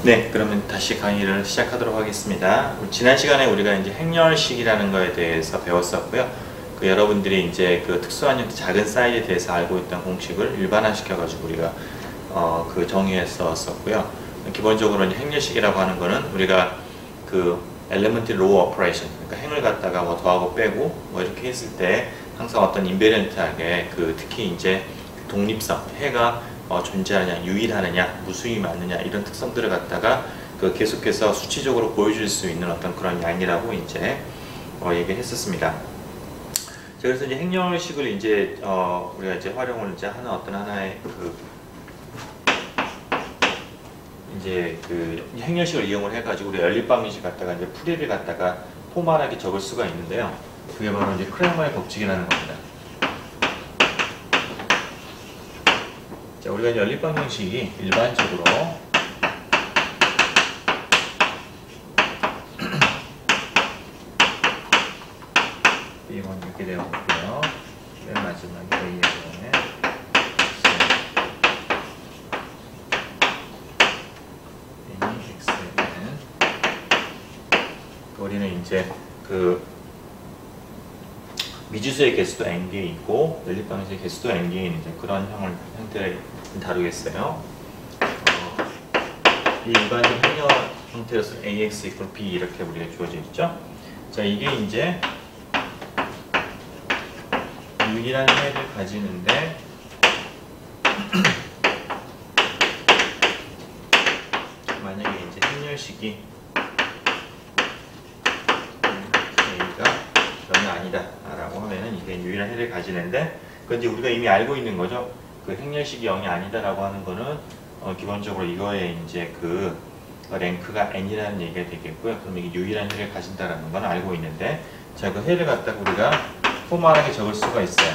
네, 그러면 다시 강의를 시작하도록 하겠습니다. 지난 시간에 우리가 이제 행렬식이라는 거에 대해서 배웠었고요. 여러분들이 이제 그 특수한 형태 작은 사이즈에 대해서 알고 있던 공식을 일반화시켜가지고 우리가 정의했었고요. 기본적으로 이제 행렬식이라고 하는 거는 우리가 그 elementary row operation, 그러니까 행을 갖다가 뭐 더하고 빼고 뭐 이렇게 했을 때 항상 어떤 인베리언트하게 특히 이제 독립성, 해가 존재하느냐, 유일하느냐, 무수히 많느냐 이런 특성들을 갖다가 계속해서 수치적으로 보여줄 수 있는 어떤 그런 양이라고 이제 얘기했었습니다. 그래서 이제 행렬식을 이제 우리가 이제 활용을 이제 하나의 행렬식을 이용을 해가지고 우리 연립방정식 갖다가 이제 풀이를 갖다가 포멀하게 적을 수가 있는데요. 그게 바로 이제 크레머의 법칙이라는 겁니다. 자, 우리가 이제 연립방정식이 일반적으로 B1 이렇게 되어 있고요. 맨 마지막에 A의 경우에 X에는 우리는 이제 미지수의 개수도 n개 있고 연립방정식의 개수도 n개 있는 그런 형태를 다루겠어요. 이 일반적 행렬 형태로서 ax equal b 이렇게 우리가 주어져 있죠. 자, 이게 이제 유일한 해를 가지는데 만약에 이제 행렬식이 a가 0이 아니다 라고 하면은 이게 유일한 해를 가지는데 그건 이제 우리가 이미 알고 있는 거죠. 행렬식이 0이 아니다 라고 하는 거는 기본적으로 이거에 이제 랭크가 n이라는 얘기가 되겠고요. 그럼 이게 유일한 해를 가진다라는 건 알고 있는데, 자, 그 해를 갖다가 우리가 포멀하게 적을 수가 있어요.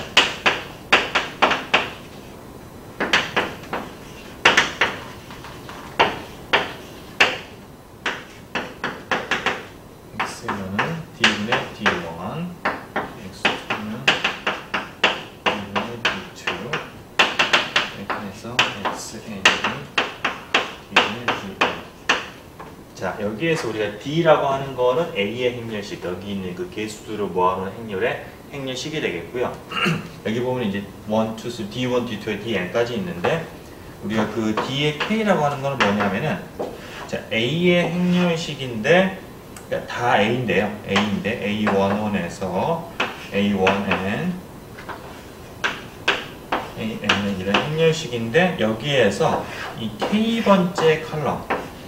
x는 d분의 d1, x2는 d분의 d2 이렇게 해서 xn이 d분의 d1. 자, 여기에서 우리가 d라고 하는 거는 a의 행렬식, 여기 있는 그 개수들을 모아놓은 행렬의 행렬식이 되겠고요. 여기 보면 이제 1, 2, 3, d1, d2, dn까지 있는데 우리가 그 d의 k라고 하는 거는 뭐냐면은 자, a의 행렬식인데 그러니까 다 a인데요. a인데 a11에서 a1n an은 이런 행렬식인데 여기에서 이 k번째 컬럼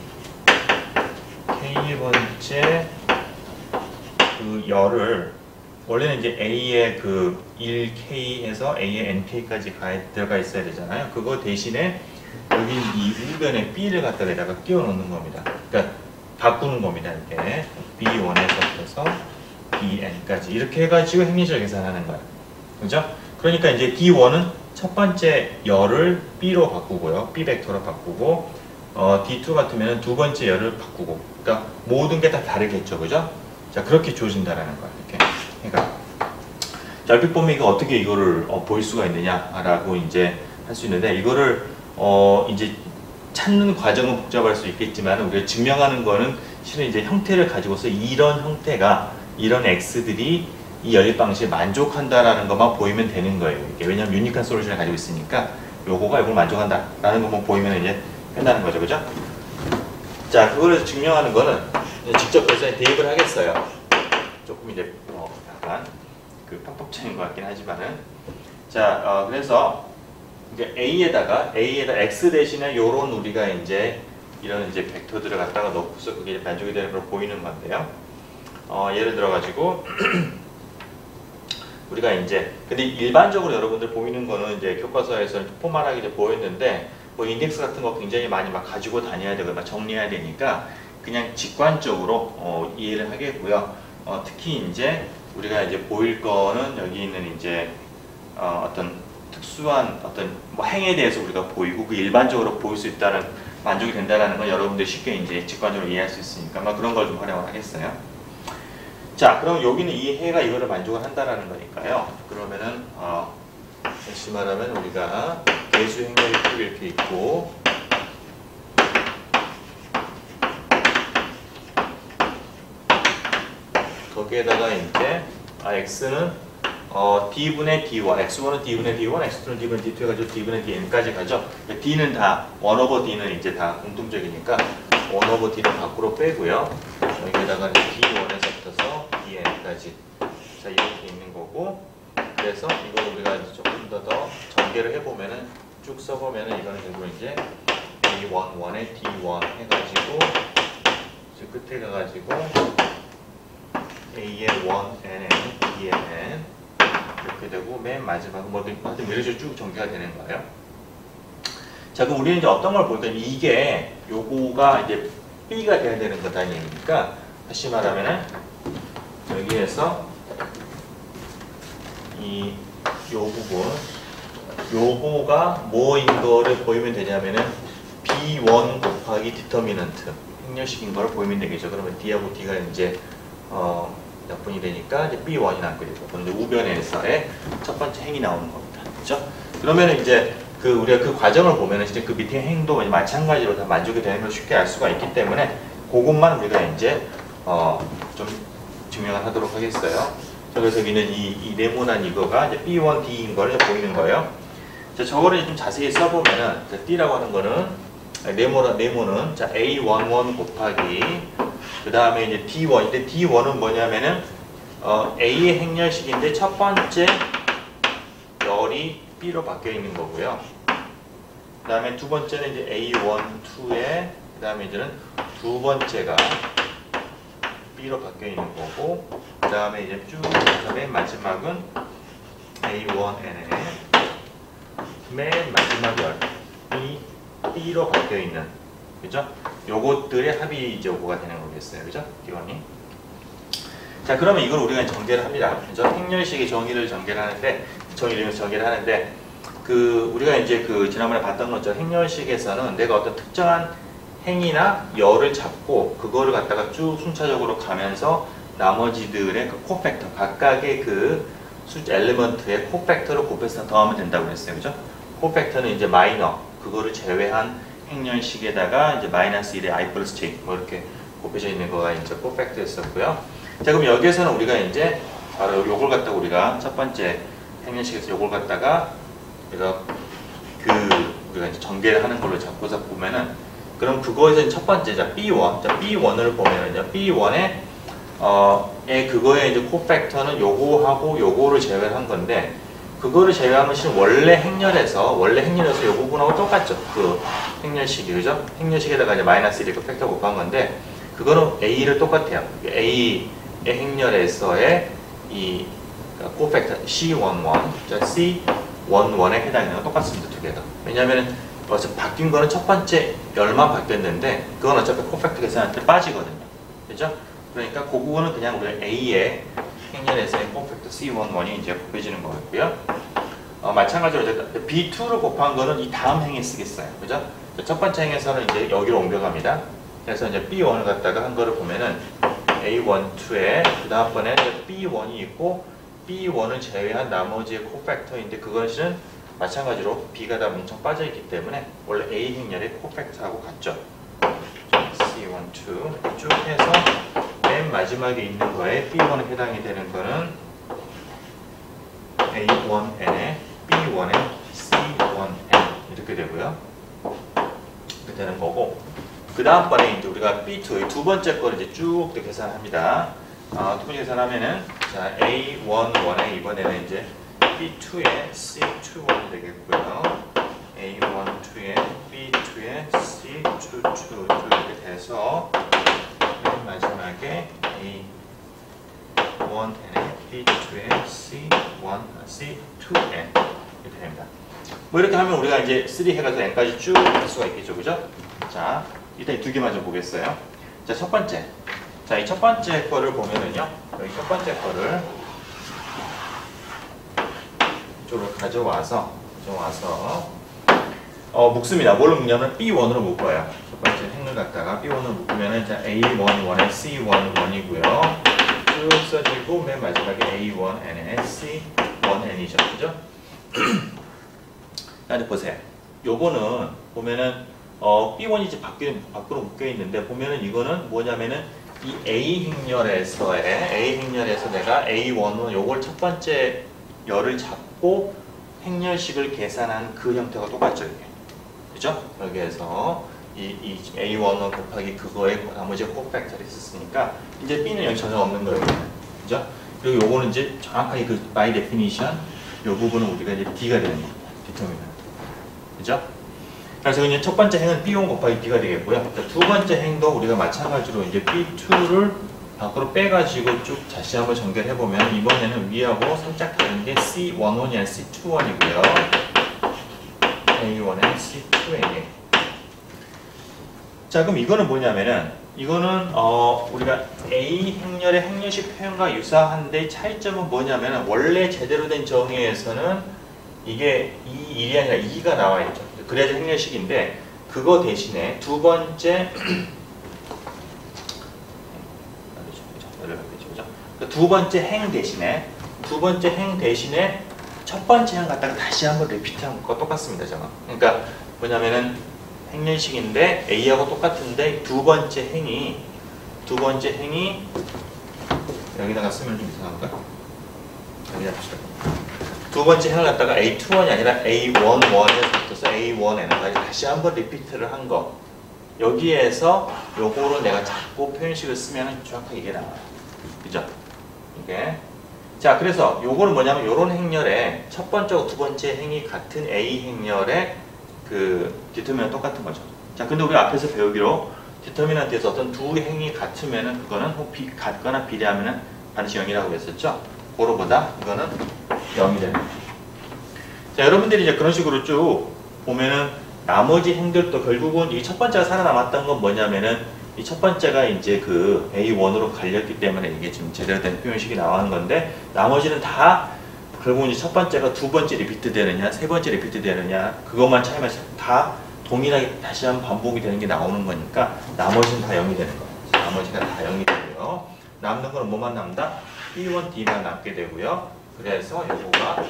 k번째 그 열을 원래는 이제 A의 1K에서 A의 NK까지 들어가 있어야 되잖아요. 그거 대신에 여기 이 우변에 B를 갖다가 끼워 넣는 겁니다. 그러니까 바꾸는 겁니다. 이렇게 B1에서 해서 BN까지 이렇게 해가지고 행렬식을 계산하는 거예요. 그죠? 그러니까 이제 D1은 첫 번째 열을 B로 바꾸고요. B 벡터로 바꾸고 D2 같으면 두 번째 열을 바꾸고 그러니까 모든 게 다 다르겠죠. 그죠? 자, 그렇게 주어진다라는 거예요. 이렇게. 그러니까 자, 여기 보면 이거 어떻게 이거를 보일 수가 있느냐라고 이제 할 수 있는데 이거를 이제 찾는 과정은 복잡할 수 있겠지만 우리가 증명하는 거는 실은 이제 형태를 가지고서 이런 형태가 이런 x들이 이 연립 방식에 만족한다라는 것만 보이면 되는 거예요. 이게 왜냐하면 유니크한 솔루션을 가지고 있으니까 요거가 이걸 만족한다라는 것만 보이면 이제 끝나는 거죠, 그죠? 자, 그거를 증명하는 거는 직접 벌써 대입을 하겠어요. 조금 이제 약간 팍팍 차인 것 같긴 하지만은 자, 그래서 이제 A에다가 X 대신에 요런 우리가 이제 이런 이제 벡터들을 갖다가 넣고서 그게 만족이 되는 걸 보이는 건데요. 예를 들어 가지고 우리가 이제 근데 일반적으로 여러분들 보이는 거는 이제 교과서에서 포멀하게 이제 보였는데 뭐 인덱스 같은 거 굉장히 많이 막 가지고 다녀야 되고 막 정리해야 되니까 그냥 직관적으로 이해를 하겠고요. 특히 이제 우리가 이제 보일 거는 여기 있는 이제 어떤 특수한 어떤 뭐 행에 대해서 우리가 보이고 그 일반적으로 보일 수 있다는 만족이 된다라는 건 여러분들이 쉽게 이제 직관적으로 이해할 수 있으니까 막 그런 걸 좀 활용을 하겠어요. 자, 그럼 여기는 이 해가 이거를 만족을 한다라는 거니까요. 그러면은 다시 말하면 우리가 개수 행렬이 이렇게 있고 여기에다가 이제 x는 d분의 d1, x1은 d분의 d1, x2는 d분의 d2 해가지고 d분의 dn까지 가죠. d는 다 1/d는 이제 다 공통적이니까 1/d는 밖으로 빼고요. 여기에다가 d1에서부터 dn까지 자 이렇게 있는 거고, 그래서 이걸 우리가 이제 조금 더 전개를 해보면은 쭉 써보면은 이거는 결국 이제 d11에 d1 해가지고 이제 끝에 가가지고 a의 1n에 dn 이렇게 되고 맨 마지막은 뭐든 이런 식으로 쭉 전개가 되는 거예요. 자, 그럼 우리는 이제 어떤 걸 볼까? 이게 요거가 이제 b가 돼야 되는 거다는 얘기니까, 다시 말하면은 여기에서 요 부분 요거가 뭐인 거를 보이면 되냐면은 b1 곱하기 디터미넌트 행렬식인 거를 보이면 되겠죠. 그러면 d하고 d가 이제 약분이 되니까 이제 b1이 남게 되고, 그럼 이제 우변에서의 첫 번째 행이 나오는 겁니다. 그렇죠? 그러면 이제 우리가 그 과정을 보면은 진짜 그 밑에 행도 마찬가지로 다 만족이 되는 걸 쉽게 알 수가 있기 때문에 그것만 우리가 이제 좀 증명을 하도록 하겠어요. 그래서 여기는 이 네모난 이거가 이제 b1, d인 거를 보이는 거예요. 자, 저거를 좀 자세히 써보면은 d라고 하는 거는 네모는 자 a11 곱하기 그 다음에 이제 d1. 근데 d1은 뭐냐면은 a의 행렬식인데 첫 번째 열이 b로 바뀌어 있는 거고요. 그 다음에 두 번째는 이제 a1, 2에 그 다음에 이제는 두 번째가 b로 바뀌어 있는 거고, 그 다음에 이제 쭉 맨 마지막은 a1n에 맨 마지막 열이 b로 바뀌어 있는, 그죠? 요것들의 합이 이제 요거가 되는 거겠어요, 그죠? D1이. 자, 그러면 이걸 우리가 전개를 합니다. 그죠? 행렬식의 정의를 전개를 하는데, 우리가 이제 지난번에 봤던 것처럼 행렬식에서는 내가 어떤 특정한 행이나 열을 잡고 그거를 갖다가 쭉 순차적으로 가면서 나머지들의 그 코팩터, 각각의 숫자 엘리먼트의 코팩터를 곱해서 더하면 된다고 했어요, 그죠? 코팩터는 이제 마이너, 그거를 제외한 행렬식에다가 이제 마이너스 1에 i 플러스 j 뭐 이렇게 곱해져 있는 거가 이제 코팩터였었고요. 자, 그럼 여기에서는 우리가 이제 바로 요걸 갖다가 우리가 첫 번째 행렬식에서 요걸 갖다가 우리가 이제 전개를 하는 걸로 잡고서 보면은, 그럼 그거에서 첫 번째 자 B1을 보면은요, B1에 그거의 이제 코팩터는 요거하고 요거를 제외한 건데, 그거를 제외하면 실은 원래 행렬에서 요 부분하고 똑같죠. 그 행렬식이, 그죠? 행렬식에다가 이제 마이너스 1이 그 팩터 곱한 건데, 그거는 A를 똑같아요. A의 행렬에서의 이 코팩터 C11, C11에 해당하는 건 똑같습니다. 두 개가. 왜냐하면 어차피 바뀐 거는 첫 번째 열만 바뀌었는데, 그건 어차피 코팩터 계산할 때 빠지거든요. 그죠? 그러니까 그 부분은 그냥 우리가 A의 행렬에서의 코팩터 C11이 이제 곱해지는 거고요. 마찬가지로 B2를 곱한 거는 이 다음 행에 쓰겠어요. 그죠? 첫 번째 행에서는 이제 여기로 옮겨갑니다. 그래서 이제 B1을 갖다가 한 거를 보면은 A1, 2에 그 다음번에 B1이 있고, B1을 제외한 나머지의 코팩터인데, 그것은 마찬가지로 B가 다 뭉청 빠져있기 때문에 원래 A 행렬의 코팩터하고 같죠. C1, 2 쭉 해서 맨 마지막에 있는 거에 B1에 해당이 되는 거는 A1n에 B1에 C1n 이렇게 되고요. 이렇게 되는 거고, 그 다음번에 이제 우리가 B2의 두 번째 거를 이제 쭉 계산합니다. 두 번째 계산하면은 자 A11에 이번에는 이제 B2에 C21이 되겠고요. A1, 2에 B2에 C22 이렇게 돼서 맨 마지막에 A1n에 B2에 C2n 이렇게 됩니다. 뭐 이렇게 하면 우리가 이제 3 해가지고 n까지 쭉 할 수가 있겠죠, 그죠? 자, 일단 이 두 개만 좀 보겠어요. 자, 첫 번째. 자, 이 첫 번째 거를 보면은요, 여기 첫 번째 거를 이쪽으로 가져와서 묶습니다. 뭘로 묶냐면 B1으로 묶어요. 첫 번째 행을 갖다가 B1으로 묶으면은 자, A11에 C11이고요. 쭉 써지고 맨 마지막에 A1n에 C1n이죠. 그죠? 자, 이제 보세요. 요거는 보면은 B1이 이제 밖으로 묶여 있는데, 보면은 이거는 뭐냐면은 이 A 행렬에서 내가 A1은 요걸 첫 번째 열을 잡고 행렬식을 계산한 그 형태가 똑같죠, 이게. 그죠? 여기에서 이 A1 곱하기 그거에 나머지 코팩터를 있었으니까 이제 B는 여기 전혀 없는 거예요. 그죠? 그리고 요거는 이제 정확하게 그 by definition 요 부분은 우리가 이제 D가 되는 겁니다. determinant. 그죠? 그래서 그냥 첫 번째 행은 B1 곱하기 B가 되겠고요. 두 번째 행도 우리가 마찬가지로 이제 B2를 밖으로 빼가지고 쭉 다시 한번 전개해보면 이번에는 위하고 살짝 다른 게 C11이 아니라 C21이고요. A1에 C2A. 자, 그럼 이거는 뭐냐면은 이거는 우리가 A 행렬의 행렬식 표현과 유사한데 차이점은 뭐냐면은 원래 제대로 된 정의에서는 이게 1이 아니라 2가 나와 있죠. 그래야지 행렬식인데 그거 대신에 두 번째 두 번째 행 대신에 첫 번째 행 갖다가 다시 한번 리피트한 거 똑같습니다, 저는. 그러니까 뭐냐면은 행렬식인데 A하고 똑같은데 두 번째 행이 여기다가 쓰면 좀 이상한가? 여기다 봅시다. 두 번째 행을 갖다가 A21이 아니라 A11에서 붙어서 A1N까지 다시 한번 리피트를 한 거. 여기에서 요거를 내가 잡고 표현식을 쓰면 정확하게 이게 나와요. 그죠? 이게. 자, 그래서 요거는 뭐냐면 요런 행렬에 첫 번째하고 두 번째 행이 같은 A 행렬에 그 디터미넌트 똑같은 거죠. 자, 근데 우리 앞에서 배우기로 디터미넌트에서 어떤 두 행이 같으면은 그거는 같거나 비례하면은 반드시 0이라고 했었죠. 고로보다 이거는 0이 되는 거죠. 자, 여러분들이 이제 그런 식으로 쭉 보면은 나머지 행들도 결국은 이 첫 번째가 살아남았던 건 뭐냐면은 이 첫 번째가 이제 그 A1으로 갈렸기 때문에 이게 지금 제대로 된 표현식이 나오는 건데 나머지는 다 결국은 이제 첫 번째가 두 번째 리피트 되느냐 세 번째 리피트 되느냐 그것만 차이만 다 동일하게 다시 한번 반복이 되는 게 나오는 거니까 나머지는 다 0이 되는 거예요. 나머지가 다 0이 되고요. 남는 거는 뭐만 남다? B1D만 남게 되고요. 그래서 요거가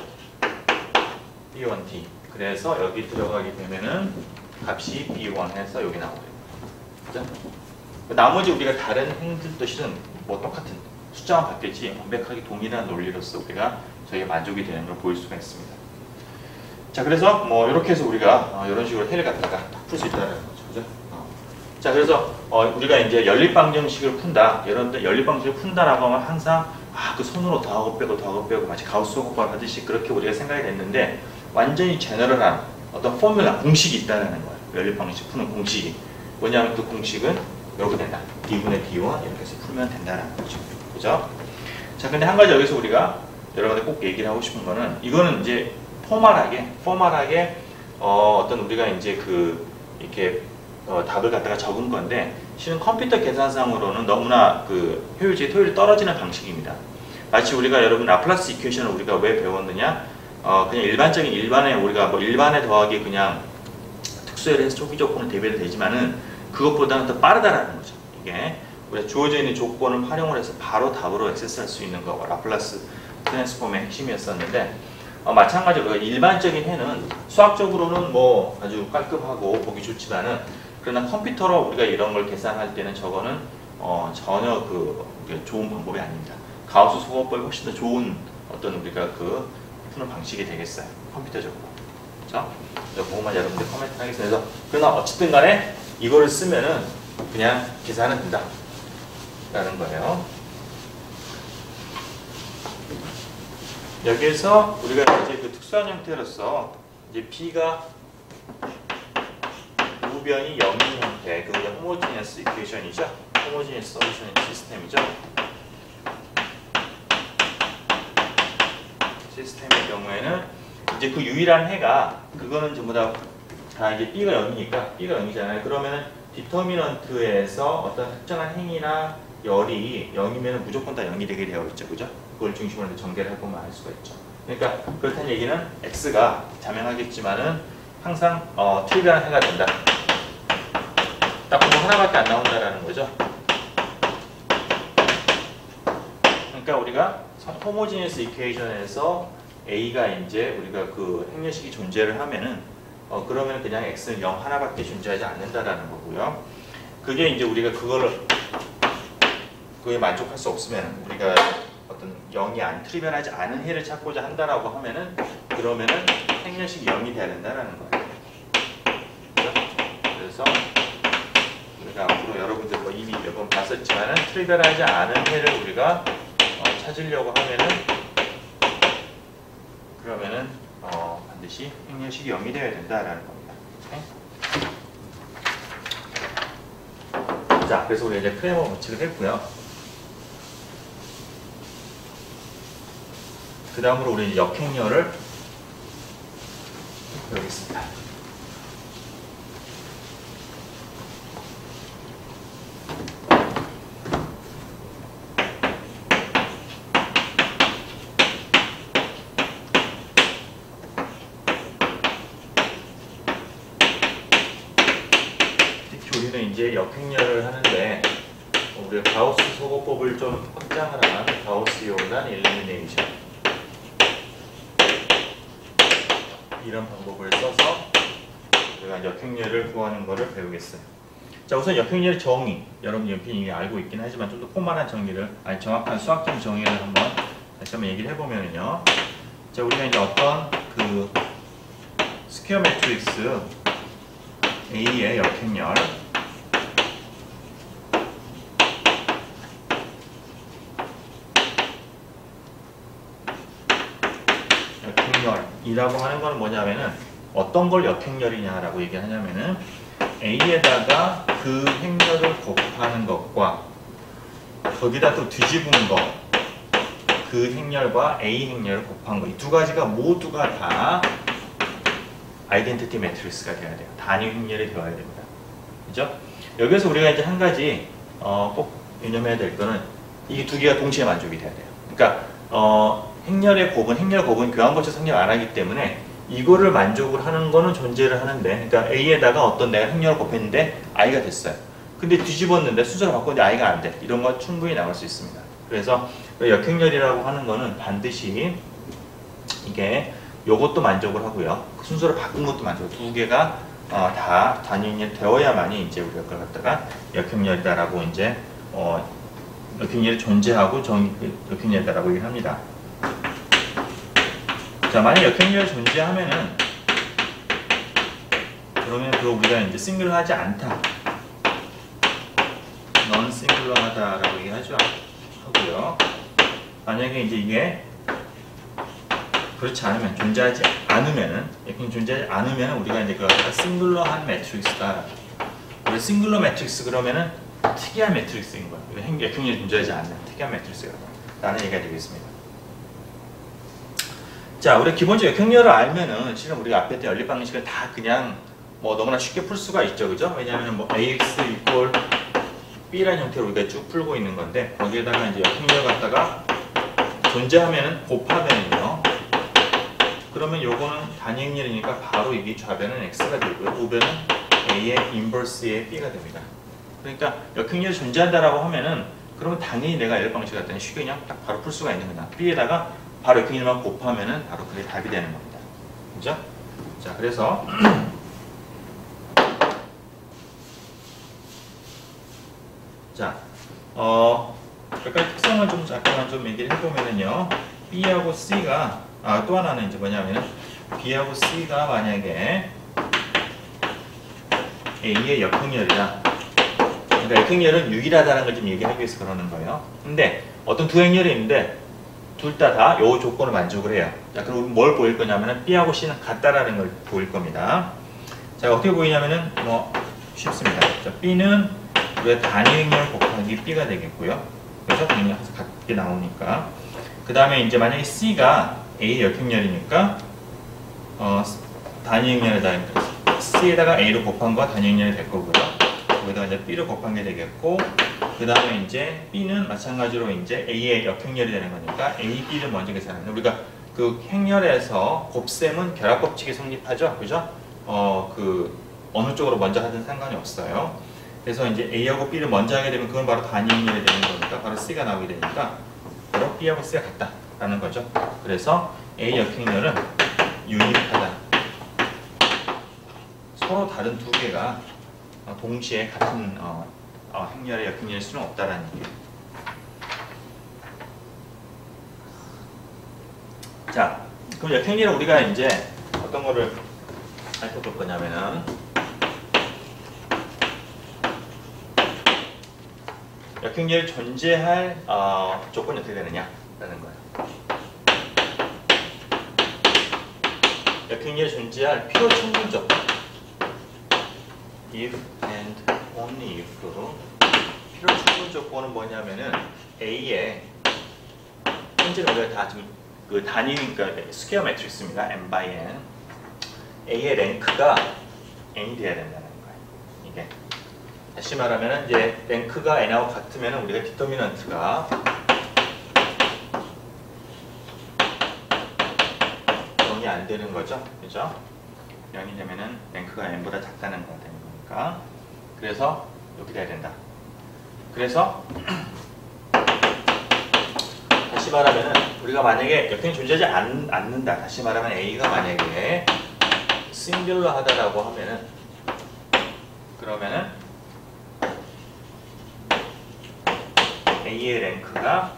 B1D. 그래서 여기 들어가게 되면은 값이 B1 해서 여기 나오게 됩니다. 그죠? 나머지 우리가 다른 행들도 실은 뭐 똑같은 숫자만 바뀌었지 완벽하게 동일한 논리로서 우리가 저희가 만족이 되는 걸 보일 수가 있습니다. 자, 그래서 뭐 이렇게 해서 우리가 이런 식으로 해를 갖다가 풀 수 있다는 거죠. 그죠? 자, 그래서 우리가 이제 연립방정식을 푼다. 연립방정식을 푼다라고 하면 항상 그 손으로 더하고 빼고 마치 가우스 호흡을 하듯이 그렇게 우리가 생각이 됐는데 완전히 제너럴한 어떤 포뮬라, 공식이 있다는 거예요. 연립방정식 푸는 공식이. 뭐냐면 그 공식은 이렇게 된다. D분의 D1 이렇게 해서 풀면 된다는 거죠. 그죠? 자, 근데 한 가지 여기서 우리가 여러분들 꼭 얘기를 하고 싶은 거는 이거는 이제 포멀하게 어떤 우리가 이제 이렇게 답을 갖다가 적은 건데 실은 컴퓨터 계산상으로는 너무나 그 효율이 떨어지는 방식입니다. 마치 우리가 여러분 라플라스 이퀘이션을 우리가 왜 배웠느냐? 그냥 일반에 우리가 뭐 일반에 더하기 그냥 특수열에 해서 초기 조건을 대비해도 되지만은 그것보다는 더 빠르다라는 거죠. 이게 우리가 주어져 있는 조건을 활용을 해서 바로 답으로 액세스할 수 있는 거 라플라스 트랜스폼의 핵심이었었는데 마찬가지로 일반적인 해는 수학적으로는 뭐 아주 깔끔하고 보기 좋지만은 그러나 컴퓨터로 우리가 이런 걸 계산할 때는 저거는 전혀 좋은 방법이 아닙니다. 가우스 소거법이 훨씬 더 좋은 어떤 우리가 푸는 방식이 되겠어요. 컴퓨터적으로. 그렇죠? 그것만 여러분들 코멘트 하겠습니다. 그러나 어쨌든 간에 이거를 쓰면은 그냥 계산은 된다. 라는 거예요. 여기에서 우리가 이제 그 특수한 형태로서 이제 P가 우변이 0인 형태, 그게 호모지니어스 이퀘이션이죠. 호모지니어스 솔루션 시스템이죠. 시스템의 경우에는 이제 그 유일한 해가 그거는 전부 다 이제 B가 0이니까 B가 0이잖아요. 그러면은 디터미넌트에서 어떤 특정한 행이나 열이 0이면 무조건 다 0이 되게 되어 있죠. 그죠? 그걸 중심으로 해서 전개를 해보면 알 수가 있죠. 그러니까 그렇다는 얘기는 X가 자명하겠지만은 항상 트리비얼한 해가 된다. 딱 그거 하나밖에 안 나온다라는 거죠. 그러니까 우리가 호모지니어스 이퀘이션에서 A가 이제 우리가 그 행렬식이 존재를 하면은 그러면 그냥 X는 0 하나밖에 존재하지 않는다라는 거고요. 그게 이제 우리가 그거를 그에 만족할 수 없으면 우리가 어떤 0이 트리비얼하지 않은 해를 찾고자 한다라고 하면은 그러면은 행렬식이 0이 돼야 된다라는 거예요. 그래서 우리가 앞으로 여러분들 뭐 이미 몇 번 봤었지만은 트리비얼하지 않은 해를 우리가 찾으려고 하면은 그러면은 반드시 행렬식이 0이 되어야 된다라는 겁니다. 오케이? 자, 그래서 우리 이제 크레머 법칙을 했고요. 그 다음으로 우리 이제 역행렬을 배우겠습니다. 우리는 이제 역행렬을 하는데 우리가 가우스 소거법을 좀 확장을 한 가우스 요단 일리미네이션 이런 방법을 써서 우리가 역행렬을 구하는 것을 배우겠어요. 자, 우선 역행렬의 정의, 여러분 연필 이미 알고 있긴 하지만 좀 더 포멀한 정리를, 아니 정확한 수학적 정의를 다시 한번 얘기를 해보면요. 자, 우리가 이제 어떤 그 스퀘어 매트릭스 A의 역행렬 이라고 하는 건 뭐냐면은 어떤 걸 역행렬이냐라고 얘기하냐면은 A에다가 그 행렬을 곱하는 것과 거기다 또 뒤집은 거, 그 행렬과 A 행렬을 곱한 거, 이 두 가지가 모두가 다 아이덴티티 매트릭스가 돼야 돼요. 단위 행렬이 되어야 됩니다. 그죠? 여기서 우리가 이제 한 가지 꼭 유념해야 될 거는 이 두 개가 동시에 만족이 돼야 돼요. 그러니까 행렬 곱은 교환거쳐 성립 안 하기 때문에 이거를 만족을 하는 거는 존재를 하는데, 그러니까 A에다가 어떤 내가 행렬을 곱했는데 I가 됐어요. 근데 뒤집었는데 순서를 바꿨는데 I가 안 돼. 이런 거 충분히 나올 수 있습니다. 그래서 역행렬이라고 하는 거는 반드시 이게 요것도 만족을 하고요. 순서를 바꾼 것도 만족. 두 개가 다 단위행렬이 되어야만이 이제 우리가 그걸 갖다가 역행렬이다라고 이제 역행렬이 존재하고 역행렬이다라고 얘기를 합니다. 자, 만약 역행렬이 존재하면은 그러면 그거 우리가 이제 싱글러하지 않다, 넌 싱글러하다라고 얘기하죠. 하고요. 만약에 이제 이게 그렇지 않으면, 존재하지 않으면은, 역행이 존재하지 않으면은 우리가 이제 그걸 싱글러한 매트릭스다. 우리 싱글러 매트릭스 그러면은 특이한 매트릭스인 거야. 역행렬이 존재하지 않는 특이한 매트릭스가 라는 얘기가 되겠습니다. 자, 우리 기본적으로 역행렬을 알면은 실은 우리가 앞에 했던 연립 방식을 다 그냥 뭐 너무나 쉽게 풀 수가 있죠, 그죠? 왜냐하면 뭐 ax 이퀄 b라는 형태로 우리가 쭉 풀고 있는 건데, 거기에다가 이제 역행렬 갖다가 존재하면은 곱하면은요, 그러면 요거는 단위행렬이니까 바로 이게 좌변은 x가 되고요, 우변은 a의 인버스의 b가 됩니다. 그러니까 역행렬이 존재한다라고 하면은 그러면 당연히 내가 연립 방식 같은 쉽게 그냥 딱 바로 풀 수가 있는 거다. b에다가 바로 역행렬만 곱하면은 바로 그게 답이 되는 겁니다. 그죠? 자, 그래서 자, 몇 가지 특성을 좀 잠깐만 좀 얘기를 해보면은요, B하고 C가 또 하나는 이제 뭐냐면은 B하고 C가 만약에 A의 역행렬이다. 그러니까 역행렬은 유일하다는 걸 좀 얘기하기 위해서 그러는 거예요. 근데 어떤 두 행렬이 있는데 둘 다 요 조건을 만족을 해요. 자, 그럼 뭘 보일 거냐면은 B하고 C는 같다라는 걸 보일 겁니다. 자, 어떻게 보이냐면은 뭐 쉽습니다. 자, B는 왜 단위행렬 곱하기 B가 되겠고요. 그래서 그냥 같게 나오니까. 그 다음에 이제 만약에 C가 A 역행렬이니까 단위행렬에다 C에다가 A를 곱한 거 단위행렬이 될 거고요. 거기다가 이제 B를 곱한 게 되겠고, 그 다음에 이제 B는 마찬가지로 이제 A의 역행렬이 되는 거니까 A, B를 먼저 계산하는. 우리가 그 행렬에서 곱셈은 결합법칙이 성립하죠, 그죠? 어느 쪽으로 먼저 하든 상관이 없어요. 그래서 이제 A하고 B를 먼저 하게 되면 그건 바로 단위행렬이 되는 거니까 바로 C가 나오게 되니까 바로 B하고 C가 같다라는 거죠. 그래서 A 역행렬은 유니크하다. 서로 다른 두 개가 동시에 같은 행렬의 역행렬일 수는 없다라는 얘기예요. 그럼 역행렬을 우리가 이제 어떤 거를 살펴볼 거냐면은 역행렬이 존재할 조건이 어떻게 되느냐라는 거예요. 역행렬이 존재할 필요 충분 조건. If and only if. 필요 충분 조건은 뭐냐면은 A에 현재 우리가 다 지금 그 단위, 그러니까 스퀘어 매트릭스입니다. n by n. A의 랭크가 n이 돼야 된다는 거예요. 이게 다시 말하면 이제 랭크가 n하고 같으면 우리가 디터미넌트가 0이 안 되는 거죠. 그죠? 0이 되면은 랭크가 n보다 작다는 거 되는 거니까. 그래서 이렇게 돼야 된다. 그래서 다시 말하면 우리가 만약에 역행이 존재하지 않는다. 다시 말하면 A가 만약에 싱귤러 하다라고 하면은 그러면은 A의 랭크가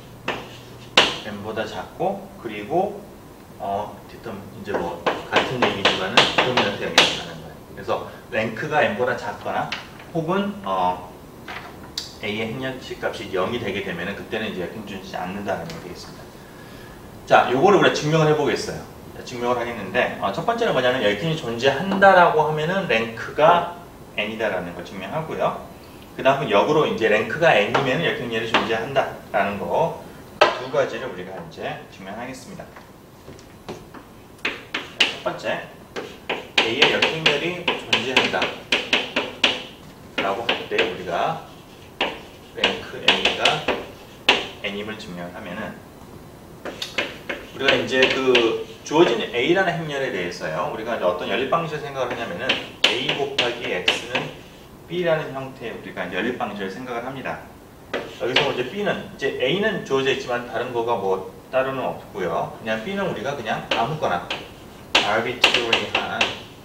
n보다 작고 그리고 이제 뭐 같은 얘기지만은 디터미넌트 영역이 나는 거예요. 그래서 랭크가 n보다 작거나 혹은 A의 행렬식 값이 0이 되게 되면 그때는 이제 역행 존재하지 않는다는 게 되겠습니다. 자, 요거를 우리가 증명을 해보겠어요. 자, 증명을 하겠는데 첫 번째는 뭐냐면 역행이 존재한다라고 하면은 랭크가 n이다라는 걸 증명하고요. 그 다음은 역으로 이제 랭크가 n이면 역행렬이 존재한다라는 거 두 가지를 우리가 이제 증명하겠습니다. 첫 번째, A의 역행렬이 존재한다 라고 할 때 우리가 랭크 A가 n임을 증명하면은 우리가 이제 그 주어진 A라는 행렬에 대해서요. 우리가 이제 어떤 연립 방식을 생각을 하냐면은 A 곱하기 X는 B라는 형태의 우리가 이제 연립 방식을 생각을 합니다. 여기서 이제 B는 이제 A는 주어져 있지만 다른 거가 뭐 따로는 없고요. 그냥 B는 우리가 그냥 아무거나 arbitrary한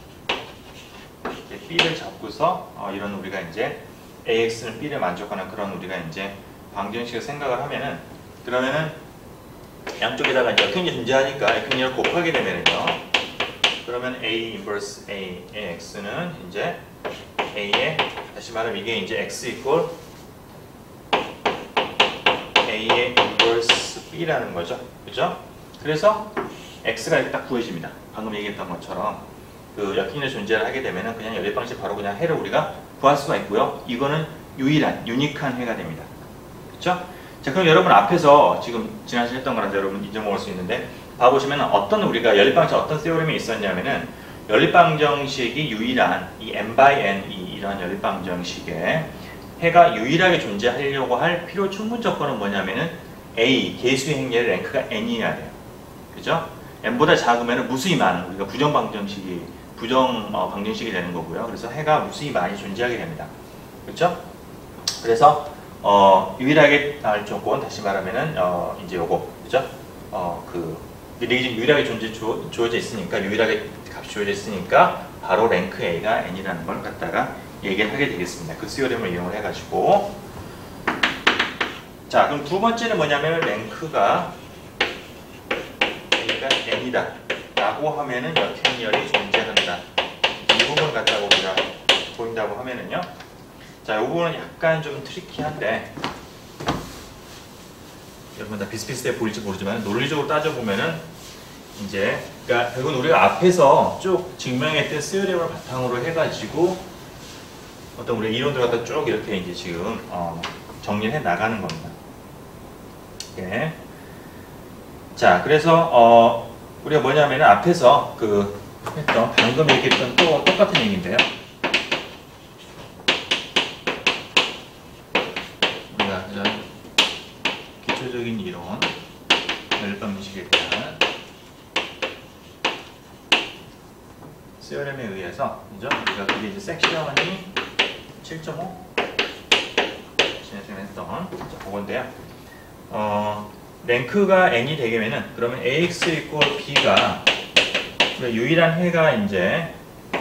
B를 잡고서 이런 우리가 이제 AX는 B를 만족하는 그런 우리가 이제 방정식을 생각을 하면은 그러면은 양쪽에다가 이제 역행이 존재하니까 역행렬을 곱하게 되면은요. 그러면 A 인버스 A, AX는 이제 A의 다시 말하면 이게 이제 X 이퀄 A의 인버스 B라는 거죠. 그죠? 그래서 X가 이렇게 딱 구해집니다. 방금 얘기했던 것처럼 그 역행렬 존재를 하게 되면은 그냥 연립 방식 바로 그냥 해를 우리가 구할 수가 있고요. 이거는 유일한, 유니크한 해가 됩니다. 그렇죠? 자, 그럼 여러분 앞에서 지금 지난 시간에 했던 거라서 여러분 잊어먹을 수 있는데 봐보시면 어떤 우리가 연립 방식 어떤 세오렘이 있었냐면은 연립 방정식이 유일한 이 n by n 이러한 연립 방정식에 해가 유일하게 존재하려고 할 필요 충분 조건은 뭐냐면은 A 개수의 행렬의 랭크가 n이어야 돼요. 그죠? n보다 작으면 무수히 많은 우리가 부정 방정식이 되는 거고요. 그래서 해가 무수히 많이 존재하게 됩니다. 그렇죠? 그래서 유일하게 나올 조건 다시 말하면은 이제 요거 그죠? 이게 지금 유일하게 주어져 있으니까 유일하게 값이 주어져 있으니까 바로 랭크 A가 n이라는 걸 갖다가 얘기를 하게 되겠습니다. 그 시오렘을 이용을 해가지고 자 그럼 두 번째는 뭐냐면 랭크가 A가 n이다 라고 하면은 역행렬이 존재한다. 이 부분을 갖다가 우리가 보인다고 하면은요. 자, 이 부분은 약간 좀 트리키한데 여러분 다 비슷비슷해 보일지 모르지만 논리적으로 따져보면은 이제 그러니까 결국은 우리가 앞에서 쭉 증명했던 시오렘을 바탕으로 해가지고 어떤 우리 이론들 갖다 쭉 이렇게 이제 지금 정리해 나가는 겁니다. 예. 자, 그래서 우리가 뭐냐면은 앞에서 했던 방금 얘기했던 또 똑같은 얘기인데요. 우리가 이런 기초적인 이론, 연립 방정식에 대한 시오렘에 의해서 그죠? 우리가 그게 이제 섹션이 7.5 지난 시간에 했던 그건데요. 랭크가 n이 되게면은 그러면 ax 이퀄 b가 유일한 해가 이제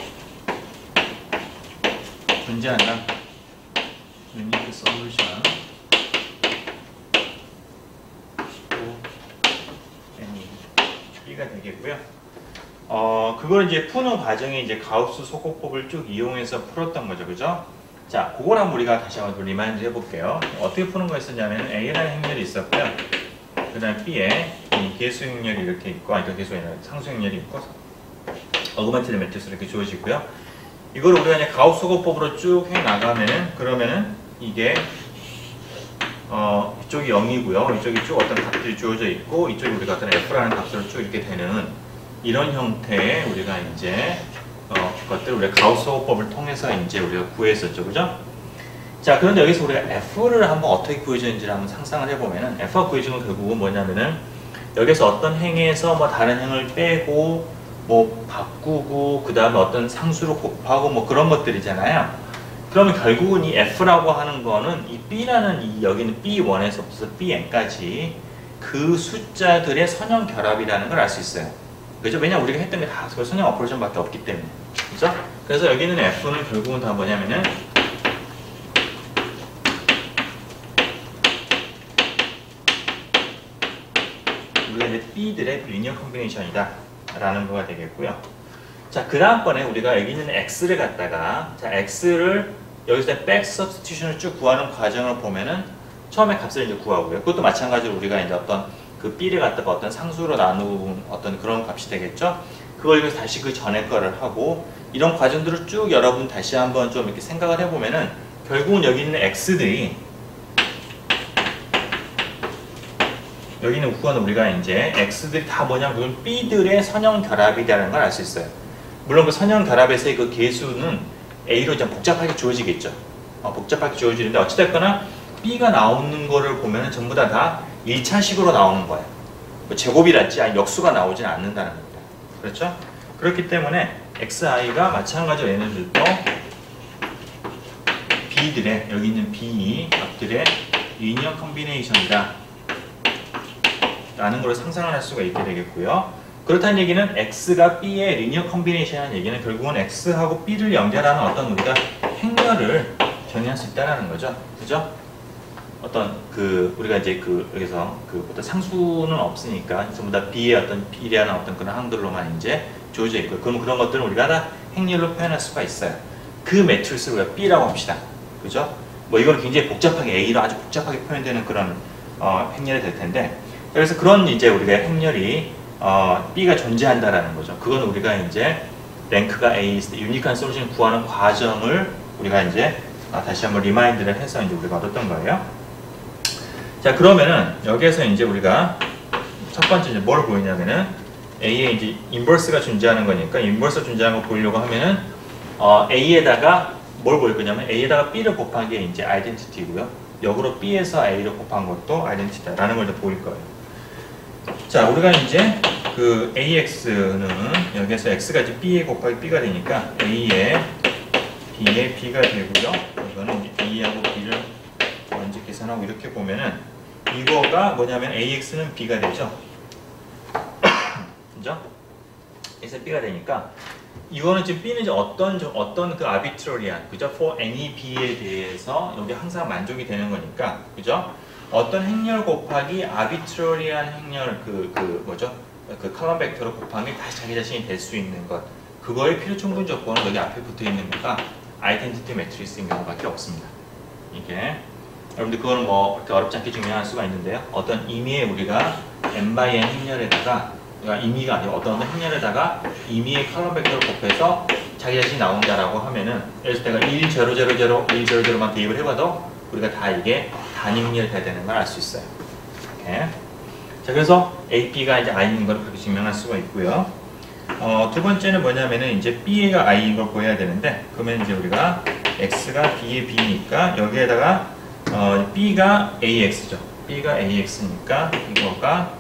존재한다. unique solution n이 b가 B가 되겠고요. 그걸 이제 푸는 과정에 이제 가우스 소거법을 쭉 이용해서 풀었던 거죠, 그죠? 자, 그걸 한번 우리가 다시 한번 리마인드 해볼게요. 어떻게 푸는 거였었냐면 A라는 행렬이 있었고요. 그 다음에 B에 이 개수 행렬이 이렇게 있고, 아니, 개수가 아니라 상수 행렬이 있고, 어그먼티드 매트리스로 이렇게 주어지고요. 이걸 우리가 이제 가우스 소거법으로 쭉 해 나가면은, 그러면은 이게 이쪽이 0이고요. 이쪽이 쭉 어떤 값들이 주어져 있고, 이쪽이 우리가 어떤 F라는 값으로 쭉 이렇게 되는 이런 형태의 우리가 이제 것들 우리가 가우스 소거법을 통해서 이제 우리가 구했었죠, 그죠? 자, 그런데 여기서 우리가 F를 한번 어떻게 구해주는지를 한번 상상을 해보면은 F가 구해주는 건 결국은 뭐냐면은 여기서 어떤 행에서 뭐 다른 행을 빼고 뭐 바꾸고 그 다음에 어떤 상수로 곱하고 뭐 그런 것들이잖아요. 그러면 결국은 이 F라고 하는 거는 이 B라는 이 여기는 B1에서부터 Bn까지 그 숫자들의 선형 결합이라는 걸 알 수 있어요. 그죠? 왜냐면 우리가 했던 게 다 선형 오퍼레이션밖에 없기 때문에. 그죠? 그래서 여기는 F는 결국은 다 뭐냐면은 우리가 이제 B들의 리니어 컨비네이션이다 라는 거가 되겠고요. 자, 그 다음번에 우리가 여기 있는 X를 갖다가 자, X를 여기서 백 서브스티튜션을 쭉 구하는 과정을 보면은 처음에 값을 이제 구하고요. 그것도 마찬가지로 우리가 이제 어떤 그 B를 갖다가 어떤 상수로 나누는 어떤 그런 값이 되겠죠. 그걸 여기서 다시 그 전에 거를 하고 이런 과정들을 쭉 여러분 다시 한번 좀 이렇게 생각을 해보면은 결국은 여기 있는 X들이 여기 있는 구간은 우리가 이제 X들이 다 뭐냐면 그건 B들의 선형 결합이라는 걸 알 수 있어요. 물론 그 선형 결합에서의 그 계수는 A로 좀 복잡하게 주어지겠죠. 복잡하게 주어지는데 어찌됐거나 B가 나오는 거를 보면 전부 다 1차식으로 나오는 거예요. 뭐 제곱이랄지 아니 역수가 나오진 않는다는 겁니다. 그렇죠? 그렇기 때문에 XI가 마찬가지로 얘네들도 B들의 여기 있는 B 값들의 리니어 컨비네이션이다 라는 걸 상상을 할 수가 있게 되겠고요. 그렇다는 얘기는 X가 B의 리니어 컨비네이션이라는 얘기는 결국은 X하고 B를 연결하는 어떤 우리가 행렬을 정의할 수 있다는 거죠. 그죠? 어떤 그 우리가 이제 그 여기서 그 어떤 상수는 없으니까 전부 다 B의 어떤 B라는 어떤 그런 항들로만 이제 주어져 있고 그럼 그런 것들은 우리가 다 행렬로 표현할 수가 있어요. 그 매트리스를 우리가 B라고 합시다. 그죠? 뭐 이건 굉장히 복잡하게 A로 아주 복잡하게 표현되는 그런 행렬이 될 텐데 그래서 그런 이제 우리가 행렬이 B가 존재한다라는 거죠. 그건 우리가 이제 랭크가 A 있을 때 유니크한 솔루션을 구하는 과정을 우리가 이제 다시 한번 리마인드를 해서 이제 우리가 얻었던 거예요. 자, 그러면은 여기에서 이제 우리가 첫 번째 이제 뭘 보이냐면은 A에 이제 인버스가 존재하는 거니까 인버스가 존재하는 걸 보이려고 하면은 A에다가 뭘 보일 거냐면 A에다가 B를 곱한 게 이제 아이덴티티고요. 역으로 B에서 A를 곱한 것도 아이덴티티다라는 걸 보일 거예요. 자, 우리가 이제 그 AX는 여기서 X가 이제 B에 곱하기 B가 되니까 A에 B에 B가 되고요. 이거는 이제 A하고 B를 먼저 계산하고 이렇게 보면은 이거가 뭐냐면 AX는 B가 되죠. 그죠? 그래서 B가 되니까 이거는 지금 B는 이제 어떤 그 arbitrary한 그죠? for any B에 대해서 여기 항상 만족이 되는 거니까 그죠? 어떤 행렬 곱하기 arbitrary한 행렬 뭐죠? 그 컬럼 벡터로 곱한 게 다시 자기 자신이 될 수 있는 것 그거의 필요 충분 조건은 여기 앞에 붙어 있는 거가 아이덴티티 매트리스인 경우밖에 없습니다. 이게 여러분들 그거는 뭐 그렇게 어렵지 않게 증명할 수가 있는데요. 어떤 임의의 우리가 n/n 행렬에다가 그러니까 임의가 아니고 어떤 행렬에다가 임의의 컬럼 벡터를 곱해서 자기 자신이 나온다라고 하면은 예를 들어 내가 1, 0, 0, 0, 1, 0, 0만 대입을 해봐도 우리가 다 이게 단임렬이 돼야 되는 걸 알 수 있어요. 이렇게. 자, 그래서 AP가 이제 I인 걸 그렇게 증명할 수가 있고요. 두 번째는 뭐냐면은 이제 B가 I인 걸 보여야 되는데 그러면 이제 우리가 X가 B의 B니까 여기에다가 B가 AX죠. B가 AX니까 이거가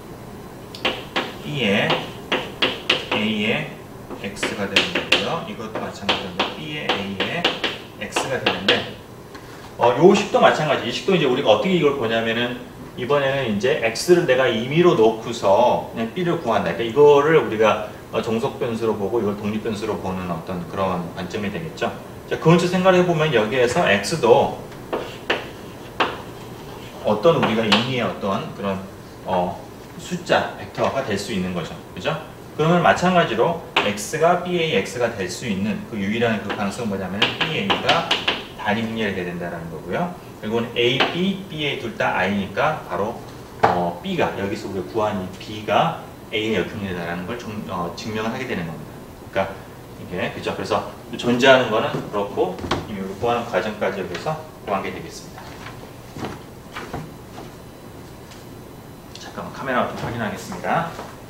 B의 A의 X가 되는 거고요. 이것도 마찬가지로 B의 A의 X가 되는데 요 식도 마찬가지. 이 식도 이제 우리가 어떻게 이걸 보냐면은 이번에는 이제 X를 내가 임의로 놓고서 그냥 B를 구한다. 그러니까 이거를 우리가 정석 변수로 보고 이걸 독립 변수로 보는 어떤 그런 관점이 되겠죠. 자, 그런지 생각을 해보면 여기에서 X도 어떤 우리가 임의의 어떤 그런 숫자, 벡터가 될 수 있는 거죠. 그죠? 그러면 마찬가지로 x가 BAX가 될 수 있는 그 유일한 그 가능성은 뭐냐면 BA가 단위 행렬이 돼야 된다는 거고요. 그리고 AB, BA 둘 다 I니까 바로 B가 여기서 우리가 구한 이 B가 A의 역행렬이라는 걸 증명을 하게 되는 겁니다. 그러니까 이게 그죠? 그래서 존재하는 거는 그렇고 이미 우리 구하는 과정까지 여기서 구하게 되겠습니다. 잠깐만 카메라 좀 확인하겠습니다.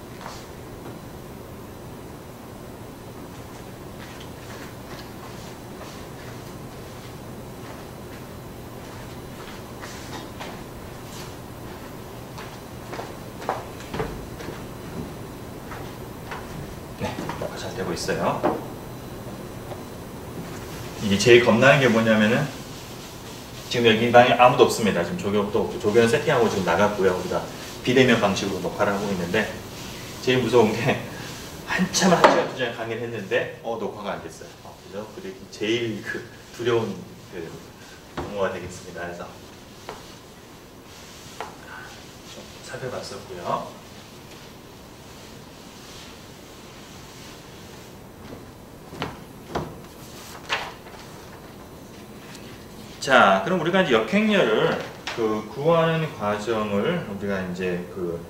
네, 잘 되고 있어요. 이게 제일 겁나는 게 뭐냐면은 지금 여기 방에 아무도 없습니다. 지금 조교도 없고 조교는 세팅하고 지금 나갔고요. 우리가 비대면 방식으로 녹화를 하고 있는데 제일 무서운 게 한참 1시간 2시간 강의를 했는데 녹화가 안 됐어요. 그죠? 그게 제일 그 두려운 그 용어가 되겠습니다. 그래서 좀 살펴봤었고요. 자, 그럼 우리가 이제 역행렬을 그 구하는 과정을 우리가 이제 그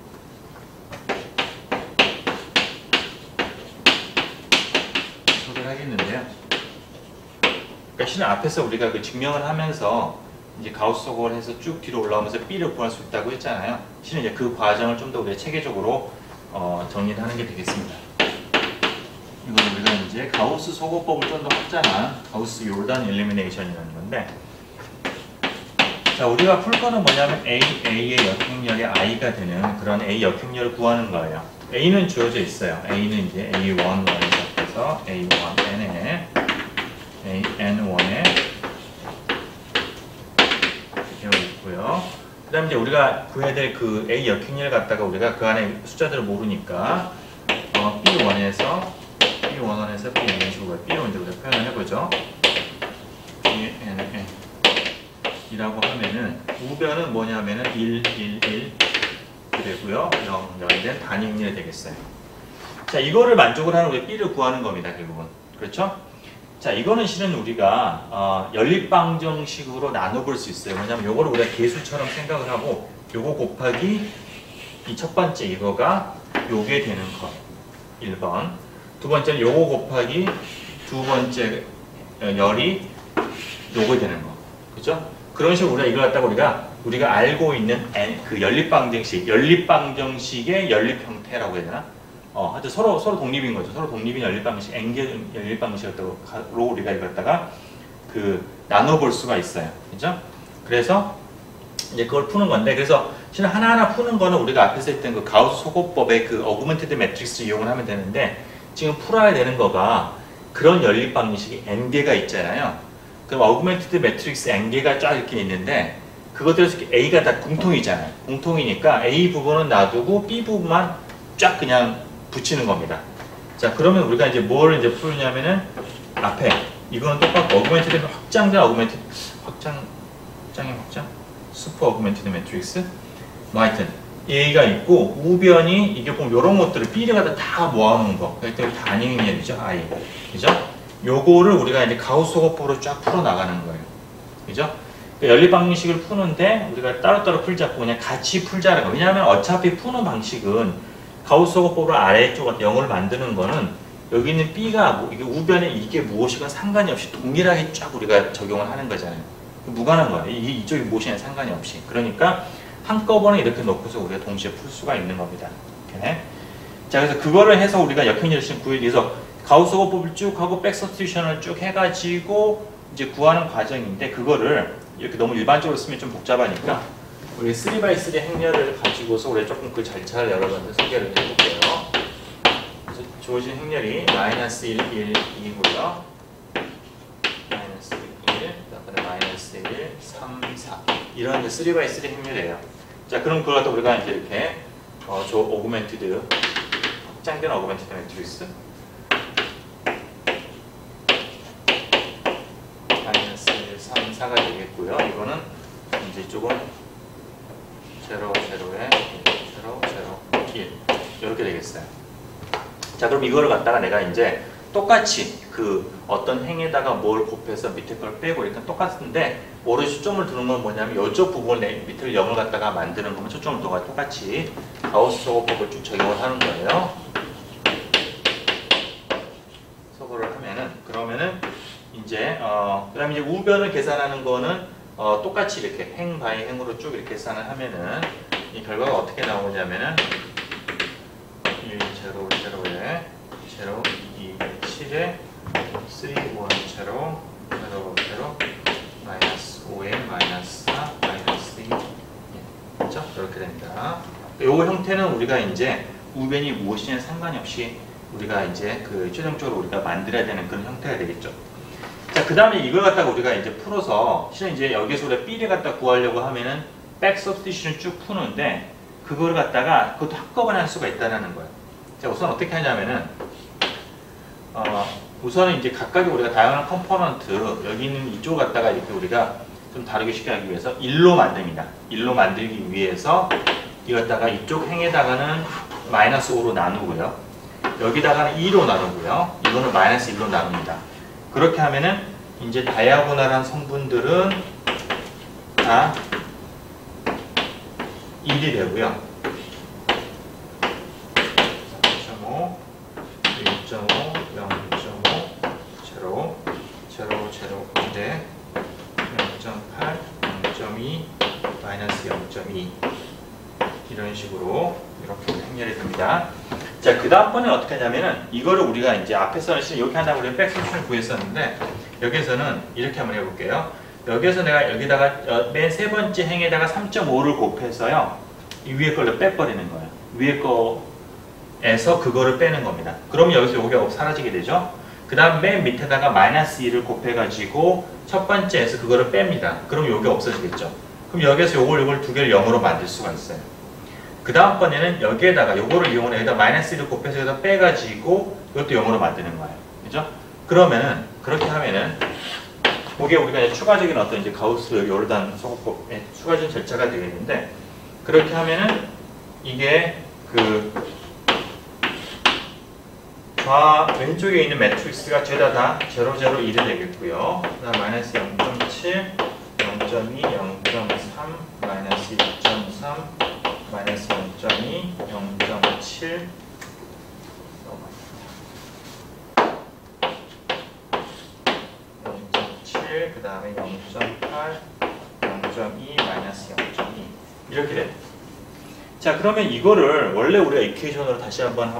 소개를 하겠는데요. 그러니까 실은 앞에서 우리가 그 증명을 하면서 이제 가우스 소거를 해서 쭉 뒤로 올라오면서 B를 구할 수 있다고 했잖아요. 실은 이제 그 과정을 좀 더 우리가 체계적으로 정리를 하는 게 되겠습니다. 이건 우리가 이제 가우스 소거법을 좀 더 확장한 가우스 요르단 일리미네이션이라는 건데, 자, 우리가 풀 거는 뭐냐면 A의 역행렬이 I가 되는 그런 A 역행렬을 구하는 거예요. A는 주어져 있어요. A는 이제 A11에서 시작해서 A1N에 N1에 되어 있고요. 그 다음에 이제 우리가 구해야 될 그 A 역행렬 갖다가 우리가 그 안에 숫자들을 모르니까 B1에서 B1에서 이런 식으로 B로 이제 우리가 표현을 해보죠. BNN 이라고 하면은 우변은 뭐냐면은 1, 1, 1 되고요. 0, 0된 단위 행렬이 되겠어요. 자, 이거를 만족을 하는 우리 B를 구하는 겁니다. 결국은. 그렇죠? 자, 이거는 실은 우리가 연립방정식으로 나눠볼 수 있어요. 왜냐면 요거를 우리가 계수처럼 생각을 하고 요거 곱하기 이 첫 번째 이거가 요게 되는 거 1번, 두 번째는 요거 곱하기 두 번째 열이 요거 되는 거. 그죠? 그런 식으로 우리가 이걸 갖다가 우리가 알고 있는 그 연립방정식의 연립 형태라고 해야 되나? 하여튼 서로 독립인 거죠. 서로 독립인 연립방식, N개 연립방식으로 우리가 이걸 갖다가 그 나눠볼 수가 있어요. 그죠? 그래서 이제 그걸 푸는 건데, 그래서 실은 하나하나 푸는 거는 우리가 앞에서 했던 그 가우스 소거법의 그 어그먼티드 매트릭스 이용을 하면 되는데, 지금 풀어야 되는 거가 그런 연립방식이 N개가 있잖아요. 그럼 어그먼티드 매트릭스 N개가 쫙 이렇게 있는데 그것들에서 A가 다 공통이잖아요. 공통이니까 A 부분은 놔두고 B 부분만 쫙 그냥 붙이는 겁니다. 자, 그러면 우리가 이제 뭘 이제 풀냐면은 앞에 이거는 똑같고 어그먼티드 확장 슈퍼 어그먼티드 매트릭스 뭐 하여튼 A가 있고 우변이 이게 보면 이런 것들을 B를 갖다 다 모아놓은 거. 그러니까 단위 행렬이죠. I. 그죠? 요거를 우리가 이제 가우스 소거법으로 쫙 풀어나가는 거예요. 그죠? 연립 방식을 푸는데 우리가 따로따로 풀지 않고 그냥 같이 풀자는 거예요. 왜냐하면 어차피 푸는 방식은 가우스 소거법으로 아래쪽에 0을 만드는 거는 여기 있는 B가 이게 우변에 이게 무엇이건 상관이 없이 동일하게 쫙 우리가 적용을 하는 거잖아요. 무관한 거예요. 이쪽이 무엇이냐 상관이 없이. 그러니까 한꺼번에 이렇게 놓고서 우리가 동시에 풀 수가 있는 겁니다. 이렇게. 자, 그래서 그거를 해서 우리가 역행렬을 구하기 위해서 가우스 소거법을 쭉 하고 백서스티션을 쭉 해가지고 이제 구하는 과정인데, 그거를 이렇게 너무 일반적으로 쓰면 좀 복잡하니까 우리 3x3 행렬을 가지고서 우리 조금 그 절차를 여러분들 소개를 해볼게요. 그래서 주어진 행렬이 마이너스 1, 1, 2고요. 마이너스 1, 그다음에 마이너스 1, 3, 4 이런 3x3 행렬이에요. 자, 그럼 그걸 갖다 우리가 이제 이렇게 저 오그멘티드 확장된 어그멘티드 매트릭스 마이너스 1, 3, 4가 되겠고요. 이거는 이제 이쪽은 0, 0에 0, 0, 1 이렇게 되겠어요. 자, 그럼 이거를 갖다가 내가 이제 똑같이 그 어떤 행에다가 뭘 곱해서 밑에 걸 빼고 일단 똑같은데 오로지 초점을 두는 건 뭐냐면 이쪽 부분에 밑을 0을 갖다가 만드는 거면 초점을 두고 똑같이 가우스 소거법을 쭉 적용을 하는 거예요. 소거를 하면은 그러면은 이제 그다음에 이제 우변을 계산하는 거는 똑같이 이렇게 행 바이 행으로 쭉 이렇게 계산을 하면은 이 결과가 어떻게 나오냐면은 1, 0, 0에 0, 2, 7에 3, 1, 0, 0, 0, 마이너스 5에 마이너스 4, 마이너스 2 그렇죠? 이렇게 됩니다. 요거 형태는 우리가 이제 우변이 무엇이냐는 상관이 없이 우리가 이제 그 최종적으로 우리가 만들어야 되는 그런 형태가 되겠죠. 자, 그 다음에 이걸 갖다가 우리가 이제 풀어서 실은 이제 여기서 우리가 B를 갖다 구하려고 하면은 백 서브스티션을 쭉 푸는데 그걸 갖다가 그것도 한꺼번에 할 수가 있다는 거예요. 자, 우선 어떻게 하냐면은 우선은 이제 각각의 우리가 다양한 컴포넌트 여기 있는 이쪽 갖다가 이렇게 우리가 좀 다르게 쉽게 하기 위해서 1로 만듭니다. 1로 만들기 위해서 이것다가 이쪽 행에다가는 마이너스 5로 나누고요. 여기다가는 2로 나누고요. 이거는 마이너스 1로 나눕니다. 그렇게 하면은 이제 다이아고널한 성분들은 다 1이 되고요. 3.5, 1.5, 0.5, 0, 0, 0, 근데 0.8, 0.2, 마이너스 0.2 이런 식으로 이렇게 행렬이 됩니다. 자, 그 다음번에 어떻게 하냐면은 이거를 우리가 이제 앞에서는 이렇게 한다고 우리가 백서션을 구했었는데 여기서는 이렇게 한번 해볼게요. 여기서 내가 여기다가 맨 세 번째 행에다가 3.5를 곱해서요 이 위에 걸로 빼버리는 거예요. 위에 거에서 그거를 빼는 겁니다. 그러면 여기서 요게 사라지게 되죠. 그 다음 맨 밑에다가 마이너스 2를 곱해가지고 첫 번째에서 그거를 뺍니다. 그럼 요게 없어지겠죠. 그럼 여기서 요걸 두 개를 0으로 만들 수가 있어요. 그 다음번에는 여기에다가 요거를 이용해 여기다 마이너스 1을 곱해서 여기다 빼가지고 이것도 0으로 만드는 거예요. 그죠? 그러면은 그렇게 하면은 그게 우리가 이제 추가적인 어떤 이제 가우스 요르단 소거법의 추가적인 절차가 되겠는데 그렇게 하면은 이게 그 왼쪽에 있는 매트릭스가 죄다 다 0, 0, 1이 되겠고요. 그 다음 마이너스 0.7, 0.2, 0.3, 마이너스 2.3, 마이너스 0.2, 0.7 0.7, 그 다음에 0.8, 0.2, 마이너스 0.2 이렇게 돼요. 자, 그러면 이거를 원래 우리가 이퀘이션으로 다시 한번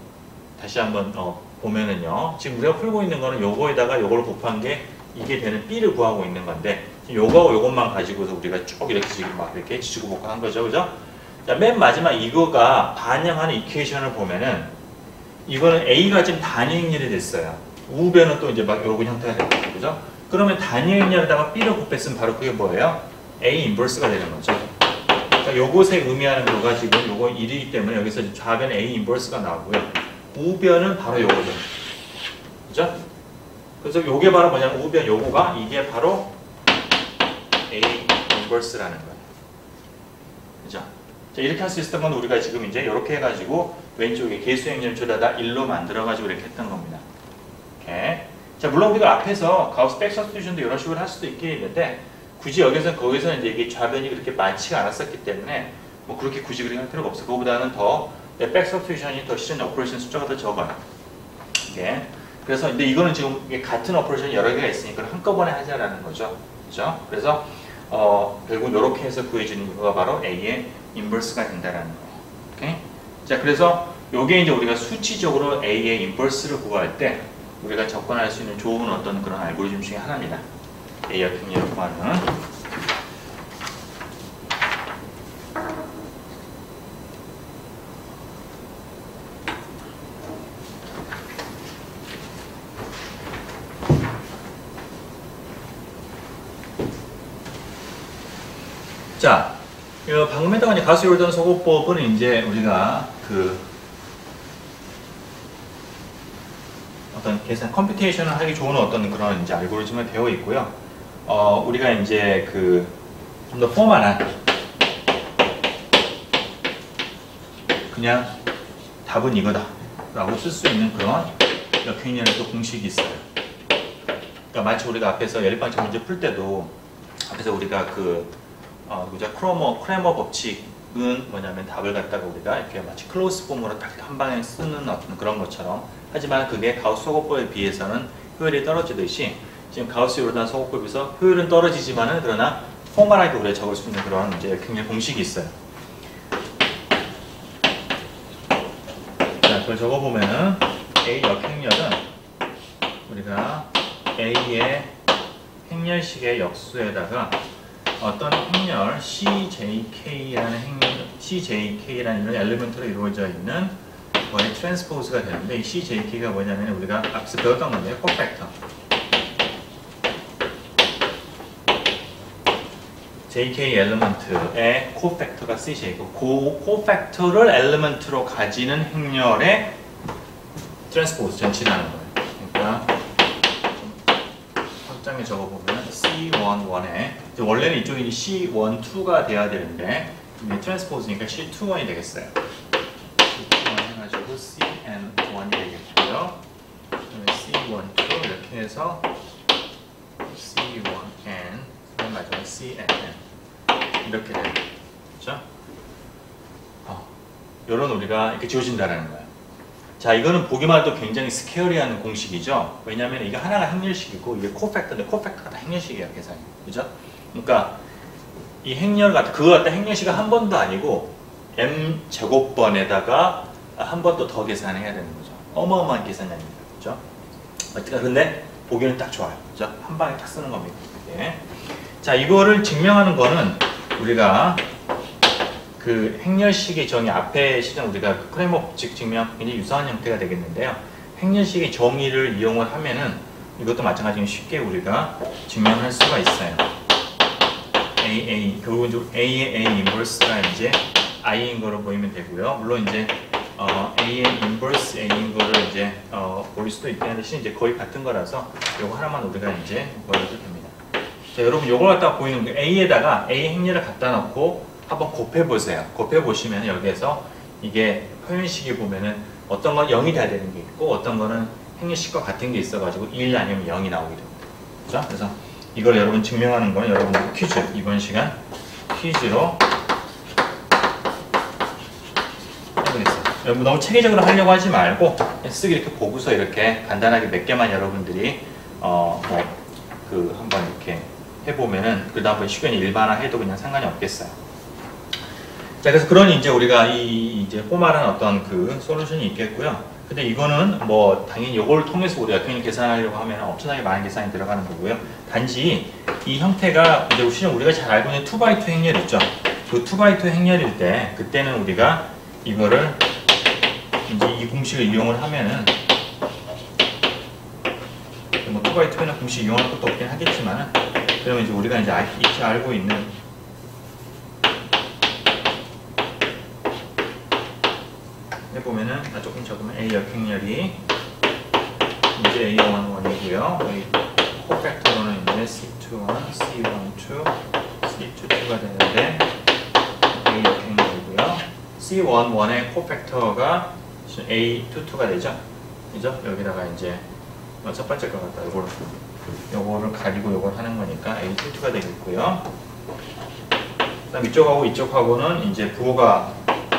보면은요. 지금 우리가 풀고 있는 거는 요거에다가 요걸 곱한 게 이게 되는 B를 구하고 있는 건데 요거하고 요것만 가지고서 우리가 쭉 이렇게 지금 막 이렇게 지지고 볶고 한 거죠. 그죠? 자, 맨 마지막 이거가 반영하는 이퀘이션을 보면은 이거는 A가 지금 단위행렬이 됐어요. 우변은 또 이제 막 요런 형태가 됐죠. 그죠? 그러면 단위행렬에다가 B를 곱했으면 바로 그게 뭐예요? A 인버스가 되는 거죠. 자, 요것에 의미하는 거가 지금 요거 1이기 때문에 여기서 좌변 A 인버스가 나오고요. 우변은 바로 요거죠. 그죠? 그래서 요게 바로 뭐냐면 우변 요거가 이게 바로 A 인버스라는 거예요. 그죠? 자, 이렇게 할 수 있었던 건 우리가 지금 이제 이렇게 해가지고 왼쪽에 개수행렬 줄여다 1로 만들어가지고 이렇게 했던 겁니다. 오케이. 자, 물론 우리가 앞에서 가우스 백 서스티튜션도 이런 식으로 할 수도 있겠는데 굳이 거기서 이제 이게 좌변이 그렇게 많지가 않았었기 때문에 뭐 그렇게 굳이 그렇게 할 필요가 없어요. 그거보다는 더 백 서스티튜션이 더 실은 오퍼레이션 숫자가 더 적어요. 오케이. 그래서 근데 이거는 지금 같은 오퍼레이션이 여러 개가 있으니까 한꺼번에 하자라는 거죠. 그죠? 그래서 결국 이렇게 해서 구해주는 거가 바로 A의 인버스가 된다라는 거예요. 오케이? 자, 그래서 요게 이제 우리가 수치적으로 A의 인버스를 구할 때 우리가 접근할 수 있는 좋은 어떤 그런 알고리즘 중에 하나입니다. A와 평균을 구하는. 자, 방금 했던 이제 가우스 요르단 소거법은 이제 우리가 그 어떤 계산 컴퓨테이션을 하기 좋은 어떤 그런 이제 알고리즘이 되어 있고요. 우리가 이제 그 좀 더 포멀한 그냥 답은 이거다 라고 쓸 수 있는 그런 역행렬의 또 공식이 있어요. 그러니까 마치 우리가 앞에서 연립방식 문제 풀 때도 앞에서 우리가 크레머 법칙은 뭐냐면 답을 갖다가 우리가 이렇게 마치 클로즈 폼으로 딱 한 방에 쓰는 어떤 그런 것처럼, 하지만 그게 가우스 소거법에 비해서는 효율이 떨어지듯이 지금 가우스 요르단 소거법에서 효율은 떨어지지만은 그러나 포멀하게 우리가 적을 수 있는 그런 이제 역행렬 공식이 있어요. 자, 그걸 적어보면은 A 역행렬은 우리가 A의 행렬식의 역수에다가 어떤 행렬 CJK라는 이런 엘리먼트로 이루어져 있는 거의 트랜스포즈가 되는데, 이 CJK가 뭐냐면 우리가 앞서 배웠던 건데요. 코팩터. JK 엘리먼트의 코팩터가 CJ고, 그 코팩터를 엘리먼트로 가지는 행렬의 트랜스포즈 전치라는 거예요. 그러니까 확장에 적어보면 C11에 원래는 이쪽이 C12가 돼야 되는데 트랜스포즈니까 C21이 되겠어요. C21 해가지고 CN1이 되겠고요. C12 이렇게 해서 C1N 마지막에 CNN 이렇게 돼요. 그렇죠? 이런 우리가 이렇게 지워진다는 거예요. 자, 이거는 보기만 해도 굉장히 스케어리한 공식이죠. 왜냐하면 이게 하나가 행렬식이고 이게 코팩터인데 코팩터가 다 행렬식이에요, 계산이. 그죠? 그러니까 이 행렬 같은 그거 같은 행렬식은 한 번도 아니고 m 제곱번에다가 한 번 더 계산해야 되는 거죠. 어마어마한 계산이 아닙니다. 그죠? 어쨌든 근데 보기는 딱 좋아요. 그죠? 한 방에 딱 쓰는 겁니다. 이게. 자, 이거를 증명하는 거는 우리가 그 행렬식의 정의 앞에 시장 우리가 크레머 법칙 증명 굉장히 유사한 형태가 되겠는데요. 행렬식의 정의를 이용을 하면은 이것도 마찬가지로 쉽게 우리가 증명할 수가 있어요. 결국은 A의 A 인버스가 이제 I인 거로 보이면 되고요. 물론 이제 A의 인버스 A인 거를 이제 보일 수도 있긴 한데 이제 거의 같은 거라서 이거 하나만 우리가 이제 보여도 됩니다. 자, 여러분 요걸 갖다가 보이는 게 A에다가 A 행렬을 갖다 놓고 한번 곱해보세요. 곱해보시면 여기에서 이게 표현식이 보면은 어떤 건 0이 돼야 되는 게 있고 어떤 거는 행렬식과 같은 게 있어가지고 1 아니면 0이 나오게 됩니다. 그죠? 그래서 이걸 여러분 증명하는 건 여러분들 퀴즈, 이번 시간 퀴즈로 해보겠습니다. 여러분 너무 체계적으로 하려고 하지 말고 쓰기 이렇게 보고서 이렇게 간단하게 몇 개만 여러분들이 한번 이렇게 해보면은 그 다음번에 시간이 일반화해도 그냥 상관이 없겠어요. 자, 그래서 그런 이제 우리가 이제 포멀한 어떤 그 솔루션이 있겠고요. 근데 이거는 뭐 당연히 이걸 통해서 우리가 역행을 계산하려고 하면 엄청나게 많은 계산이 들어가는 거고요. 단지 이 형태가 이제 실은 우리가 잘 알고 있는 2x2 행렬 있죠. 그 2x2 행렬일 때 그때는 우리가 이거를 이제 이 공식을 이용을 하면은 뭐 2x2는 공식 이용할 것도 없긴 하겠지만은 그러면 이제 우리가 이제 익히 알고 있는 해보면은 조금 적으면 A 역행렬이 이제 A11이고요. 여기 코팩터로는 이제 C21, C12, C22가 되는데 A 역행렬이고요. C11의 코팩터가 A22가 되죠. 그죠? 여기다가 이제 첫 번째 거 갖다 요거를 가지고 요걸 하는 거니까 A22가 되겠고요. 그다음 이쪽하고 이쪽하고는 이제 부호가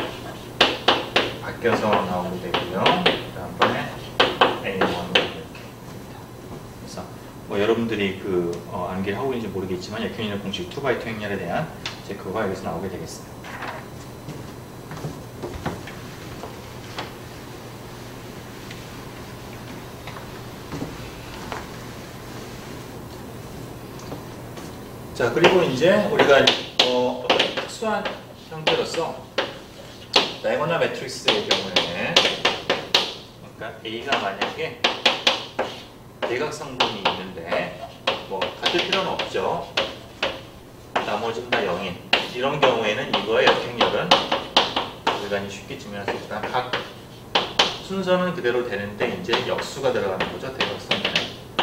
바뀌어서 나오게 되고요. 다음번에 A1 이렇게. 그래서 뭐 여러분들이 암기를 하고 있는지 모르겠지만 역행렬 공식 2x2 행렬에 대한 이제 그거가 여기서 나오게 되겠어요. 자, 그리고 이제 우리가 어떤 특수한 형태로서 다이고널 매트릭스의 경우에 그러니까 A가 만약에 대각성분이 있는데 뭐 같을 필요는 없죠. 나머지는 다 0인 이런 경우에는 이거의 역행렬은 우리가 쉽게 증명할 수 있지만 각 순서는 그대로 되는데 이제 역수가 들어가는 거죠. 대각성분은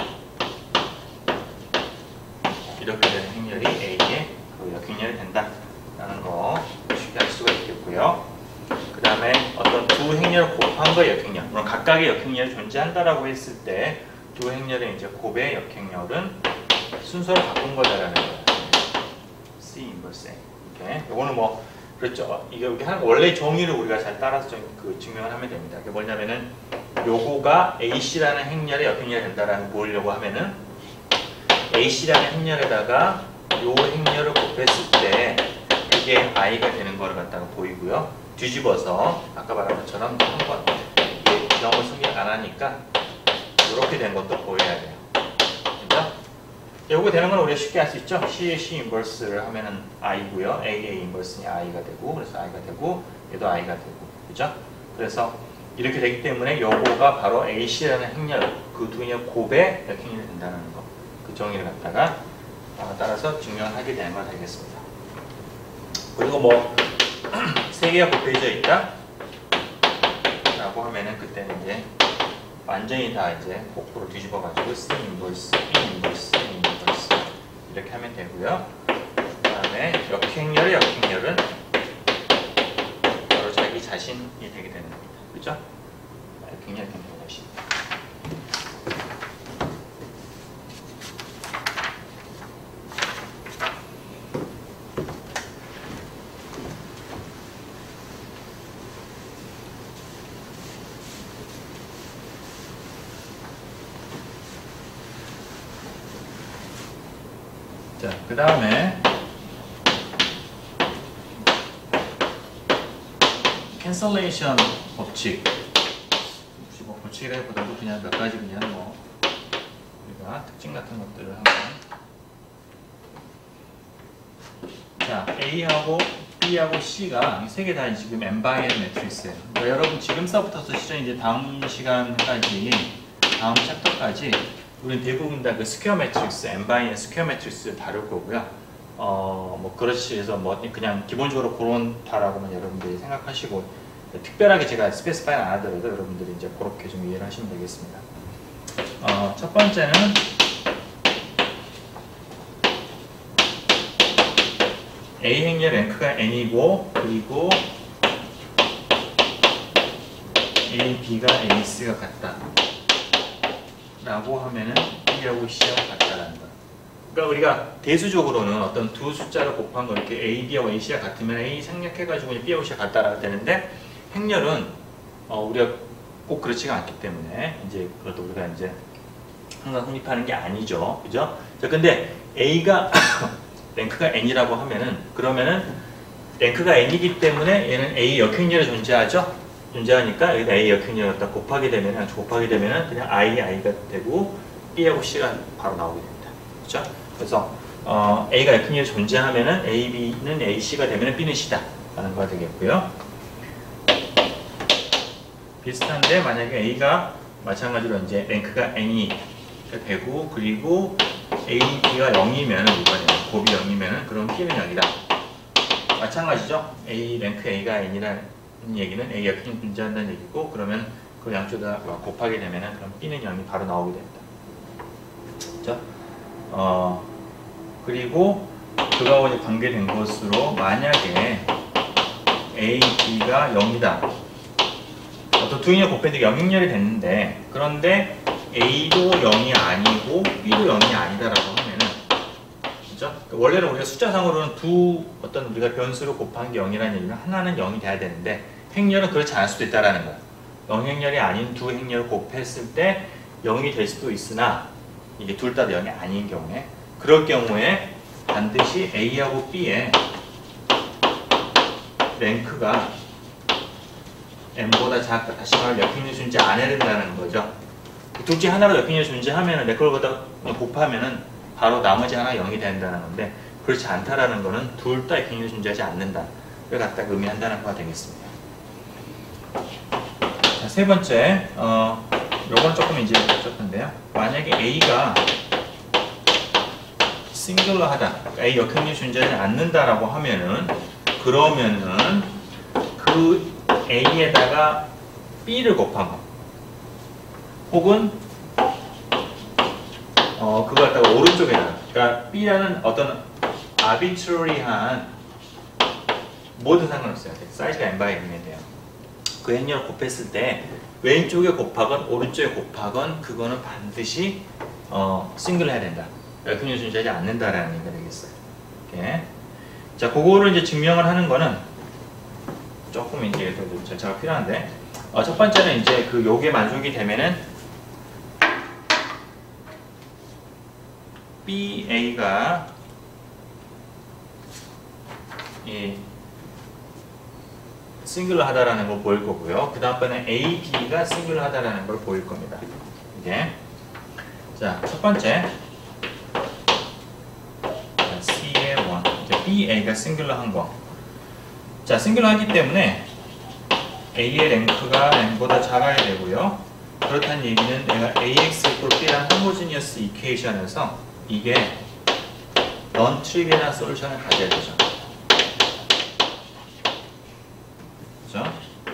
이렇게 되는 행렬이 A의 그 역행렬이 된다라는 거 쉽게 알 수가 있겠고요. 그 다음에 어떤 두 행렬을 곱한 거의 역행렬, 물론 각각의 역행렬이 존재한다라고 했을 때 두 행렬의 이제 곱의 역행렬은 순서를 바꾼 거다라는 거예요. C 인버스 A. 이렇게. 요거는 뭐 그렇죠. 이게 원래 정의를 우리가 잘 따라서 증명을 하면 됩니다. 그게 뭐냐면은 요거가 AC라는 행렬의 역행렬이 된다라는 보려고 하면은 AC라는 행렬에다가 요 행렬을 곱했을 때 이게 I가 되는 거를 갖다가 보이고요. 뒤집어서 아까 말한 것처럼 한번 영어 승리 안 하니까 이렇게 된 것도 보여야 돼요. 그죠? 요거 되는 건 우리가 쉽게 할 수 있죠. C 인버스를 하면은 I고요. A 인버스는 I가 되고, 그래서 I가 되고, 얘도 I가 되고, 그죠? 그래서 이렇게 되기 때문에 요거가 바로 AC라는 행렬, 그 두 행렬 곱의 역행렬이 된다는 거. 그 정의를 갖다가 따라서 증명하게 되는 걸 알겠습니다. 그리고 뭐 세 개가 곱해져 있다 라고 하면은 그때는 이제 완전히 다 이제 거꾸로 뒤집어 가지고 C 인버스, E 인버스, E 인버스 이렇게 하면 되고요. 그 다음에 역행렬의 역행렬은 바로 자기 자신이 되게 되는 겁니다. 그죠? 역행렬, 역행렬 자신. 자, 그 다음에 캔슬레이션 법칙. 혹시 뭐 법칙이라기보다도 그냥 몇 가지 그냥 뭐 우리가 특징 같은 것들을 한번. 자, A하고 B하고 C가 이 세 개 다 지금 N-바이의 매트리스예요. 그러니까 여러분 지금서부터 시작 이제 다음 시간까지 다음 챕터까지 우리는 대부분 다 그 스퀘어 매트릭스, N-바이의 스퀘어 매트릭스를 다룰 거고요. 뭐 그렇지 해서 뭐 그냥 기본적으로 그렇다라고만 여러분들이 생각하시고 특별하게 제가 스페시파이 안 하더라도 여러분들이 이제 그렇게 좀 이해를 하시면 되겠습니다. 첫 번째는 A 행렬 랭크가 n이고 그리고 A, B가 A, C가 같다 라고 하면은 B하고 C하고 같다라는 거예요. 그러니까 우리가 대수적으로는 어떤 두 숫자를 곱한 거 이렇게 A, B하고 A, C가 같으면 A 생략해가지고 B하고 C가 같다라고 되는데 행렬은 우리가 꼭 그렇지가 않기 때문에 이제 그것도 우리가 이제 항상 성립하는 게 아니죠, 그죠? 자, 근데 A가 랭크가 n이라고 하면은 그러면은 랭크가 n이기 때문에 얘는 A 역행렬이 존재하니까 여기다 A 역행렬을 갖다 곱하게 되면은 그냥 I가 되고 B하고 C가 바로 나오게 됩니다. 그렇죠? 그래서 A가 역행렬이 존재하면은 A, B는 A, C가 되면은 B는 C다 라는 거가 되겠고요. 비슷한데 만약에 A가 마찬가지로 이제 랭크가 n이 되고 그리고 A, B가 0이면은 곱이 0이면은 그럼 B는 0이다. 마찬가지죠. A 랭크 A가 n이라는 얘기는 A 역행이 존재한다는 얘기고 그러면 그 양쪽 다 곱하게 되면은 그럼 B는 0이 바로 나오게 됩니다. 그렇죠? 그리고 그거하고 이제 관계된 것으로 만약에 A, B가 0이다. 어떤 두 행렬 곱했는데 0행렬이 됐는데 그런데 A도 0이 아니고 B도 0이 아니다라고 하면은 그죠? 원래는 우리가 숫자상으로는 두 어떤 우리가 변수를 곱한 게 0이라는 얘기는 하나는 0이 돼야 되는데 행렬은 그렇지 않을 수도 있다라는 거야. 0행렬이 아닌 두 행렬을 곱했을 때 0이 될 수도 있으나 이게 둘 다 0이 아닌 경우에 그럴 경우에 반드시 A하고 B의 랭크가 n보다 작다. 다시 말하면 역행렬이 존재 안 해야 된다는 거죠. 둘 중에 하나로 역행렬이 존재하면 내 걸 갖다 곱하면은 바로 나머지 하나 0이 된다는 건데 그렇지 않다라는 거는 둘 다 역행렬이 존재하지 않는다. 그걸 갖다 의미한다는 거가 되겠습니다. 자, 세 번째, 요건 조금 이제 복잡한데요. 만약에 A가 싱글러하다, A 역행렬이 존재하지 않는다라고 하면은 그러면은 그 A에다가 B를 곱한 거 혹은 그거 갖다가 오른쪽에다가 그러니까 B라는 어떤 arbitrary한 뭐든 상관없어요. 사이즈가 n/n이 돼요. 그 행렬을 곱했을 때 왼쪽에 곱하건 오른쪽에 곱하건 그거는 반드시 싱글 해야 된다. 역행렬이 존재하지 않는다라는 얘기가 되겠어요. 이렇게. 자, 그거를 이제 증명을 하는 거는 조금 이제 절차가 필요한데, 첫 번째는 이제 그 요게 만족이 되면은 BA가 싱글을 하다라는 걸 보일 거고요. 그 다음번에 AB가 싱글을 하다라는 걸 보일 겁니다. 이게. 자, 첫 번째. C의 1. BA가 싱글러 한 거. 자, 싱글러 하기 때문에 A의 랭크가 N보다 작아야 되고요. 그렇다는 얘기는 내가 AX equal B라는 호모지니어스 이퀘이션에서 이게 non trivial 솔루션을 가져야 되죠. 그죠?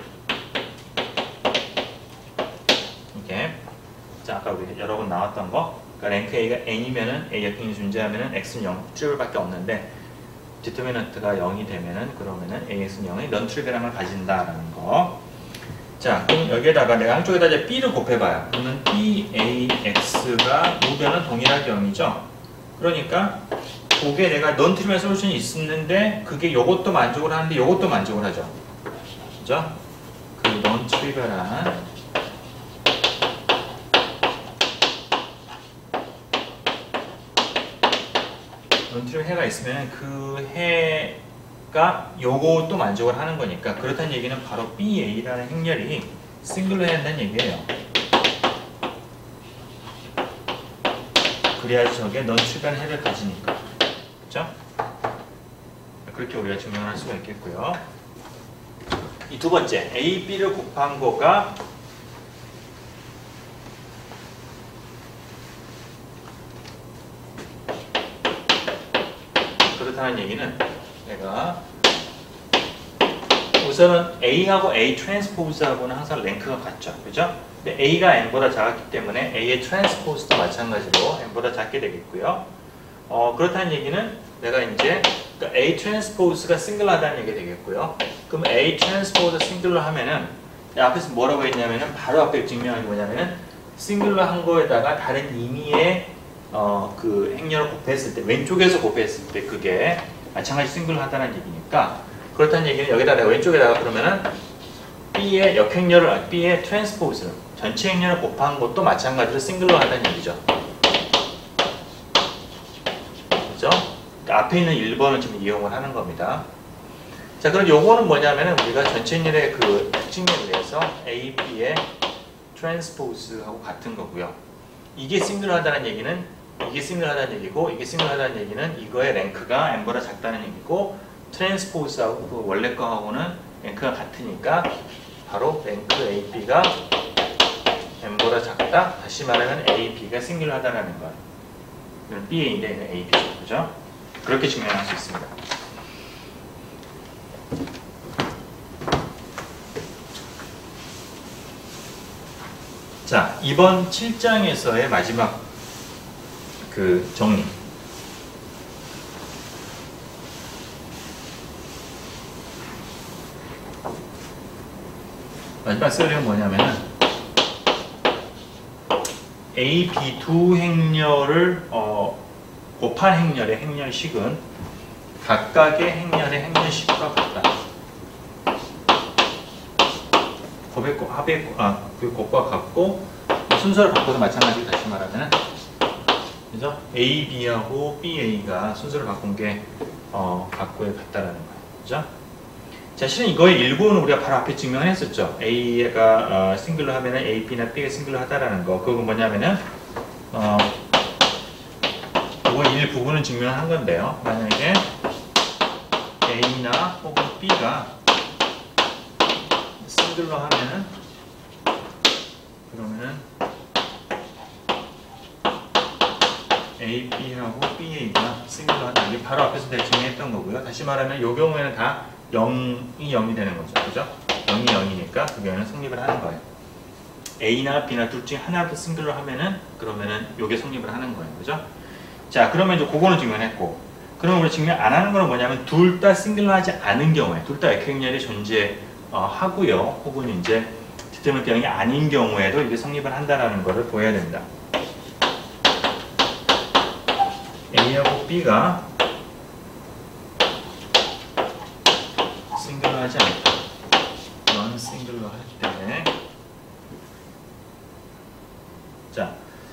이게. 자, 아까 우리 여러 번 나왔던 거. 그러니까 랭크 A가 N이면은 A 역행이 존재하면은 X는 0, 트리블밖에 없는데 디터미넌트가 0이 되면은 그러면은 AX는 0의 non trivial함을 가진다라는 거. 자, 그럼 여기에다가 내가 한쪽에다 이제 B를 곱해봐요. 그러면 BAX가 모변은 동일하게 0이죠. 그러니까 그게 내가 non trivial 솔루션이 있었는데 그게 요것도 만족을 하는데 요것도 만족을 하죠. 그죠? 그 non trivial한 non-trivial 해가 있으면 그 해가 요것도 만족을 하는 거니까 그렇다는 얘기는 바로 BA라는 행렬이 싱글로 해야 한다는 얘기예요. 그래야지 저게 non-trivial 해를 가지니까. 그렇죠? 그렇게 우리가 증명을 할 수가 있겠고요. 이 두 번째, A, B를 곱한 거가 그렇다는 얘기는 내가 우선은 A하고 A 트랜스포즈하고는 항상 랭크가 같죠. 그죠? 근데 A가 N보다 작았기 때문에 A의 트랜스포즈도 마찬가지로 N보다 작게 되겠고요. 그렇다는 얘기는 내가 이제 그러니까 A 트랜스포즈가 싱글하다는 얘기가 되겠고요. 그럼 A 트랜스포즈 싱글로 하면은 앞에서 뭐라고 했냐면은 바로 앞에 증명한 게 뭐냐면은 싱글로 한 거에다가 다른 의미의 그 행렬을 곱했을 때 왼쪽에서 곱했을 때 그게 마찬가지 싱글로 하다는 얘기니까 그렇다는 얘기는 여기다 내가 왼쪽에다가 그러면은 B의 역행렬을 B의 트랜스포즈 전체 행렬을 곱한 것도 마찬가지로 싱글로 한다는 얘기죠. 그죠? 그러니까 앞에 있는 1번을 지금 이용을 하는 겁니다. 자, 그럼 요거는 뭐냐면은 우리가 전체 행렬의 그 특징에 의해서 A, B의 트랜스포즈하고 같은 거고요. 이게 싱글하다는 얘기는 이게 싱글하다는 얘기고 이게 싱글하다는 얘기는 이거의 랭크가 N보다 작다는 얘기고 트랜스포즈하고 그 원래 거하고는 랭크가 같으니까 바로 랭크 AB가 N보다 작다. 다시 말하면 AB가 싱글하다라는 거예요. 이건 BA인데 얘는 AB죠. 그죠? 그렇게 증명할 수 있습니다. 자, 이번 7장에서의 마지막 그 정리. 마지막 썰은 뭐냐면은 A, B 두 행렬을 곱한 행렬의 행렬식은 각각의 행렬의 행렬식과 같다. 그 곱과 같고 순서를 바꿔서 마찬가지로 다시 말하면은 그죠? A, B하고 B, A가 순서를 바꾼 게 각고에 같다라는 거예요. 그죠? 자, 실은 이거의 일부는 우리가 바로 앞에 증명을 했었죠. A가 싱글로 하면은 A, B나 B가 싱글로 하다라는 거. 그건 뭐냐면은 그거 일부분은 증명을 한 건데요. 만약에 A나 혹은 B가 싱글로 하면은 그러면은 A, B하고 BA가 싱글로 한다. 이게 바로 앞에서 내가 증명했던 거고요. 다시 말하면 이 경우에는 다 0이 0이 되는 거죠. 그죠? 0이 0이니까 그 경우에는 성립을 하는 거예요. A나 B나 둘 중에 하나부터 싱글로 하면은 그러면은 요게 성립을 하는 거예요. 그죠? 자, 그러면 이제 그거는 증명했고 그러면 우리 증명 안 하는 거는 뭐냐면 둘 다 싱글로 하지 않은 경우에 둘 다 역행렬이 존재하지 하고요. 혹은 이제 디터미넌트 0이 아닌 경우에도 이게 성립을 한다라는 것을 보여야 된다. A하고 B가 싱글러 하지 않다. non 싱글러 할 때. 자,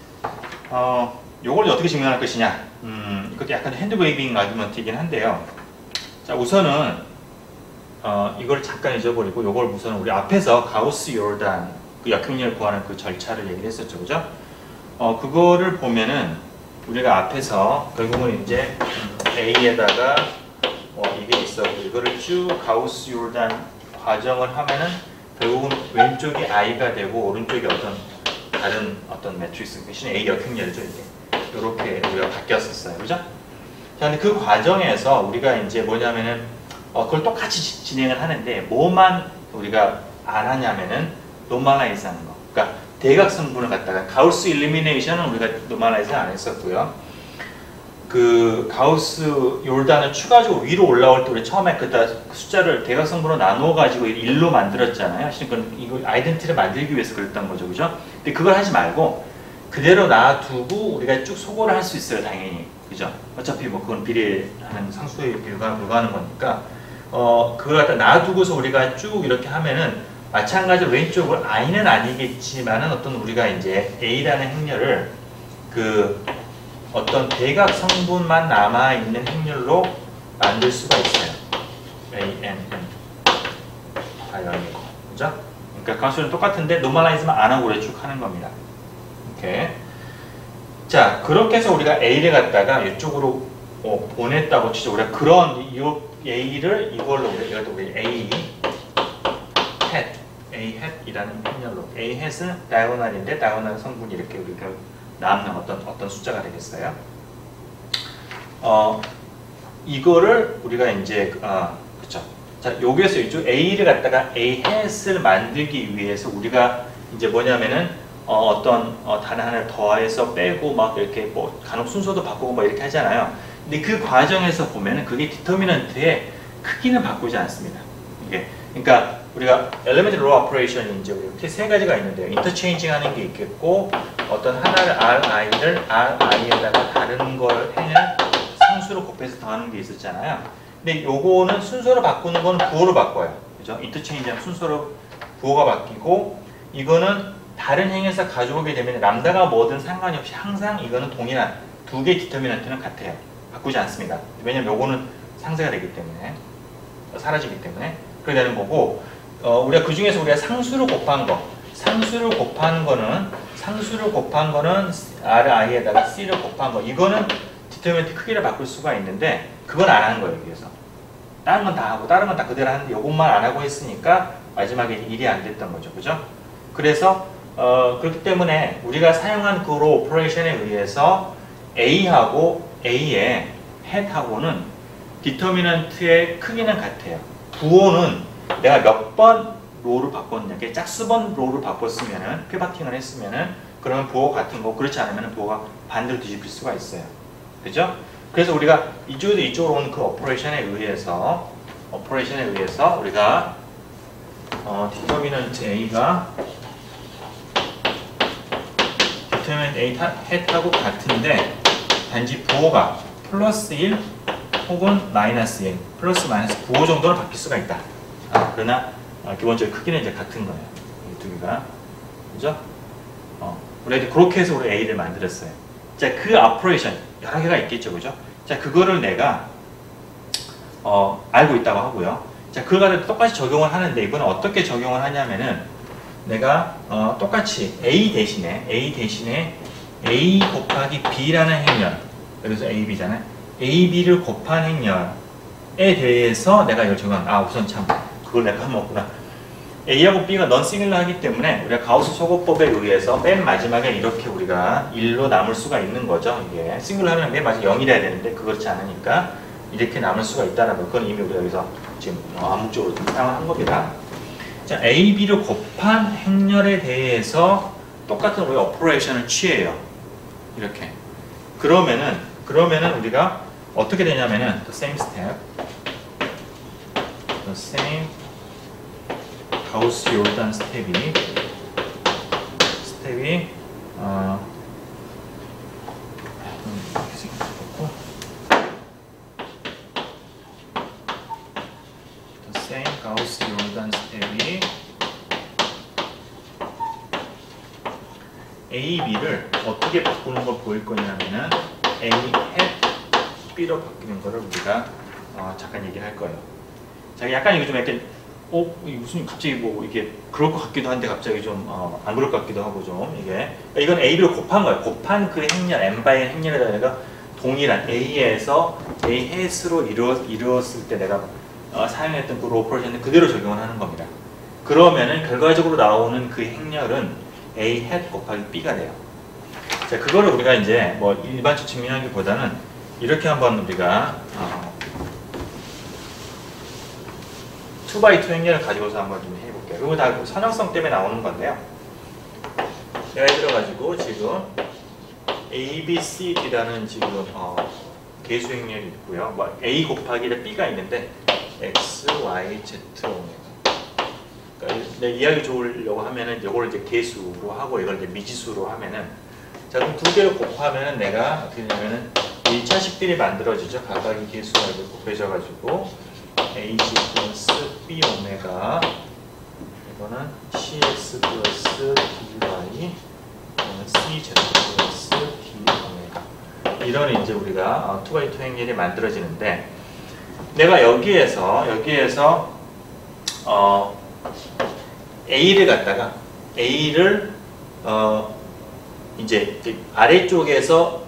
요걸 어떻게 증명할 것이냐. 이것도 약간 핸드웨이빙 아규먼트이긴 한데요. 자, 우선은 이걸 잠깐 잊어버리고 요걸 우선 우리 앞에서 가우스 요르단 그 역행렬 구하는 그 절차를 얘기를 했었죠. 그죠? 그거를 보면은 우리가 앞에서 결국은 이제 A에다가 이게 있었고 이거를 쭉 가우스 요르단 과정을 하면은 결국은 왼쪽이 I가 되고 오른쪽이 어떤 다른 어떤 매트릭스 대신 A 역행렬이죠. 이게 이렇게 우리가 바뀌었었어요. 그죠? 자, 근데 그 과정에서 우리가 이제 뭐냐면은 그걸 똑같이 진행을 하는데 뭐만 우리가 안 하냐면은 노멀라이즈 하는 거. 그러니까 대각성분을 갖다가 가우스 일리미네이션은 우리가 노멀라이즈 안 했었고요. 그 가우스 요르단을 추가적으로 위로 올라올 때 우리 처음에 그 숫자를 대각성분으로 나누어 가지고 1로 만들었잖아요. 그러니까 이거 아이덴티티를 만들기 위해서 그랬던 거죠. 그죠? 근데 그걸 하지 말고 그대로 놔두고 우리가 쭉 소거를 할 수 있어요. 당연히. 그죠? 어차피 뭐 그건 비례하는 상수에 불과하는 거니까 그걸 갖다 놔두고서 우리가 쭉 이렇게 하면은 마찬가지로 왼쪽으로 I는 아니겠지만은 어떤 우리가 이제 A라는 행렬을 그 어떤 대각 성분만 남아있는 행렬로 만들 수가 있어요. A, N, N. 당연히. 그죠? 그러니까 가수는 똑같은데 노멀라이즈만 안 하고 그래 쭉 하는 겁니다. 오케이. 자, 그렇게 해서 우리가 A를 갖다가 이쪽으로 보냈다고 치죠. 우리가 그런 이 A를 이걸로 우리 A hat, A hat이라는 행렬로 A hat은 다이고널인데 다이고널 성분이 이렇게 우리가 남는 어떤 숫자가 되겠어요. 이거를 우리가 이제 그렇죠. 자, 여기에서 이쪽 A를 갖다가 A hat을 만들기 위해서 우리가 이제 뭐냐면은 단어 하나를 더해서 빼고 막 이렇게 뭐 간혹 순서도 바꾸고 막 이렇게 하잖아요. 근데 그 과정에서 보면은 그게 디터미넌트의 크기는 바꾸지 않습니다. 이게 그러니까 우리가 엘리멘트 로우 오퍼레이션이 이제 이렇게 세 가지가 있는데요. 인터체인징 하는 게 있겠고 어떤 하나를 RI를 RI에다가 다른 걸 행을 상수로 곱해서 더하는 게 있었잖아요. 근데 요거는 순서로 바꾸는 건 부호로 바꿔요. 그죠? 인터체인징하면 순서로 부호가 바뀌고 이거는 다른 행에서 가져오게 되면 람다가 뭐든 상관이 없이 항상 이거는 동일한 두 개의 디터미넌트는 같아요. 바꾸지 않습니다. 왜냐면 요거는 상쇄가 되기 때문에 사라지기 때문에 그렇게 되는 거고 우리가 그 중에서 우리가 상수를 곱한 거는 RI에다가 C를 곱한 거 이거는 디터미넌트 크기를 바꿀 수가 있는데 그건 안 하는 거예요. 여기서 다른 건 다 하고 다른 건 다 그대로 하는데 요것만 안 하고 했으니까 마지막에 일이 안 됐던 거죠. 그죠? 그래서 그렇기 때문에 우리가 사용한 그 로 오퍼레이션에 의해서 A하고 A의 head하고는 디터미넌트의 크기는 같아요. 부호는 내가 몇 번 로를 바꿨냐, 짝수번 로를 바꿨으면은 퀘바팅을 했으면은 그러면 부호 같은 거 그렇지 않으면 부호가 반대로 뒤집힐 수가 있어요. 그죠? 그래서 우리가 이쪽에서 이쪽으로 오는 그 오퍼레이션에 의해서 우리가 디터미넌트 A가 디터미넌트 A head하고 같은데 단지 부호가 플러스 1 혹은 마이너스 1, 플러스 마이너스 부호 정도는 바뀔 수가 있다. 그러나 기본적인 크기는 이제 같은 거예요. 이 두 개가. 그죠? 우리가 그렇게 해서 우리 A를 만들었어요. 자, 그 오퍼레이션 여러 개가 있겠죠. 그죠? 자, 그거를 내가 알고 있다고 하고요. 자, 그걸 가지고 똑같이 적용을 하는데 이거는 어떻게 적용을 하냐면은 내가 똑같이 A 대신에 A 곱하기 B라는 행렬, 여기서 A, B잖아요. A, B를 곱한 행렬에 대해서 내가 이걸 적용. 우선 참 그걸 내가 까먹었구나. A하고 B가 넌 싱글러 하기 때문에 우리가 가우스 소거법에 의해서 맨 마지막에 이렇게 우리가 1로 남을 수가 있는 거죠. 이게 싱글러 하면 맨 마지막에 0이라 해야 되는데 그렇지 않으니까 이렇게 남을 수가 있다는 거. 그건 이미 우리가 여기서 지금 암묵적으로 사용한 겁니다. 자, A, B를 곱한 행렬에 대해서 똑같은 우리 오퍼레이션을 취해요. 이렇게. 그러면은 우리가 어떻게 되냐면은 the same step 가우스 요르단 스텝이 이렇게 생겼고 the same 가우스 요르단 스텝이 A, B를 어떻게 바꾸는 걸 보일 거냐면은 A hat B로 바뀌는 거를 우리가 잠깐 얘기할 거예요. 자, 약간 이게 좀 약간 이게 무슨 갑자기 뭐 이게 그럴 것 같기도 한데 갑자기 좀 안 그럴 것 같기도 하고 좀 이게 이건 A, B를 곱한 거예요. 곱한 그 행렬 M/N 행렬에다 내가 동일한 A에서 A hat으로 이루었을 때 내가 사용했던 그 오퍼레이션을 그대로 적용을 하는 겁니다. 그러면은 결과적으로 나오는 그 행렬은 A hat 곱하기 B가 돼요. 자, 그거를 우리가 이제 뭐 일반적 증명하기보다는 이렇게 한번 우리가 2x2 행렬을 가지고서 한번 좀 해볼게요. 이거 다 선형성 때문에 나오는 건데요. 예를 들어가지고 지금 A, B, C, D라는 지금 계수 행렬이 있고요. 뭐 A 곱하기 B가 있는데 X, Y, Z, 오메가. 그러니까 내 이야기 좋으려고 하면은 이걸 이제 계수로 하고 이걸 이제 미지수로 하면은 자, 그럼 두 개를 곱하면은 내가 어떻게 되냐면은 이 차식들이 만들어지죠. 각각의 계수가 이렇게 곱해져가지고 AG 플러스 B 오메가 이거는 CX 플러스 DY 이거는 CZ 플러스 D 오메가 이런 이제 우리가 2x2 행렬이 만들어지는데 내가 여기에서 A를 갖다가 A를 이제 아래쪽에서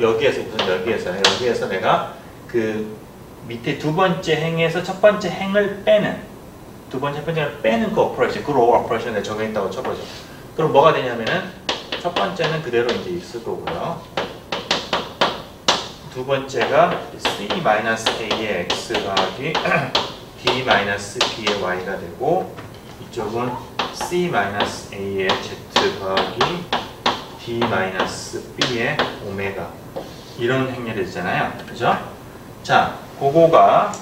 여기에서 내가 그 밑에 두 번째 행에서 첫 번째 행을 빼는 그 오퍼레이션, 그 로우 오퍼레이션에 적용했다고 쳐보죠. 그럼 뭐가 되냐면은 첫 번째는 그대로 이제 있을 거고요. 두 번째가 C-A의 X 더하기 D-B의 Y가 되고 이쪽은 C-A의 Z 더하기 D-B의 오메가 이런 행렬이 되잖아요. 그죠? 자, 그거가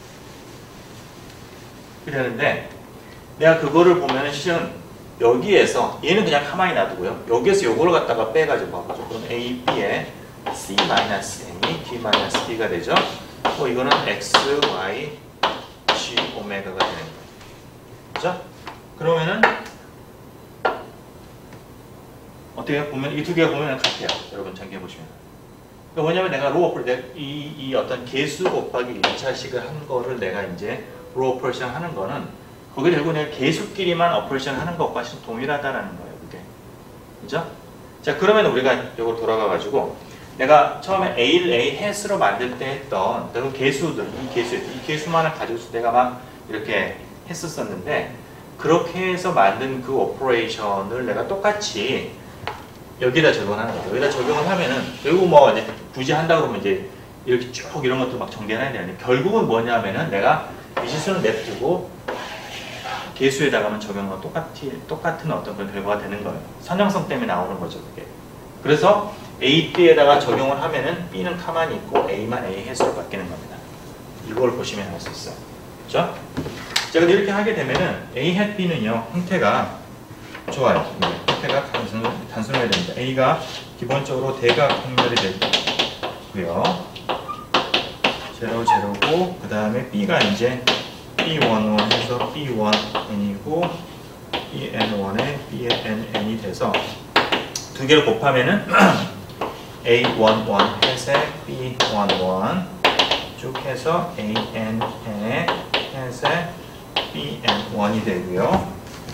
이러는데 내가 그거를 보면은 실은 여기에서 얘는 그냥 가만히 놔두고요. 여기에서 요거를 갖다가 빼가지고 봐보죠. 그럼 A, B의 C-A, D-B가 되죠. 또 이거는 X, Y, G, 오메가가 되는 거예요. 그죠? 그러면은 어떻게 보면 이 두 개가 보면 같아요. 여러분 잠겨 보시면. 그러니까 뭐냐면 내가 로우 오퍼레이션 이 어떤 개수 곱하기 1차식을 한 거를 내가 이제 로우 오퍼레이션 하는 거는 거기에 결국 내가 개수끼리만 오퍼레이션 하는 것과 동일하다라는 거예요. 그게. 그죠? 자, 그러면 우리가 이걸 돌아가 가지고 내가 처음에 A를 A hat으로 만들 때 했던 그 개수들, 이 개수만을 가지고서 내가 막 이렇게 했었었는데 그렇게 해서 만든 그 오퍼레이션을 내가 똑같이 여기다 적용하는 거죠. 여기다 적용을 하면은 결국 뭐 이제 굳이 한다 그러면 이제 이렇게 쭉 이런 것도 막 정리해야 되는데 결국은 뭐냐면은 내가 미지수는 냅두고 개수에다가만 적용하면 똑같은 어떤 그런 결과가 되는 거예요. 선형성 때문에 나오는 거죠, 그게. 그래서 A, B에다가 적용을 하면은 B는 가만히 있고 A만 A hat으로 바뀌는 겁니다. 이걸 보시면 알 수 있어요. 그렇죠? 자, 근데 이렇게 하게 되면은 A hat B는요, 형태가 좋아요. 형태가 단순해야 됩니다. A가 기본적으로 대각 행렬이 되고요. 0, 0고, 그 다음에 B가 이제 B11 해서 B1N이고, BN1에 BNN이 돼서 두 개를 곱하면은 A11 해서 B11 쭉 해서 ANN에 해서 BN1이 되고요.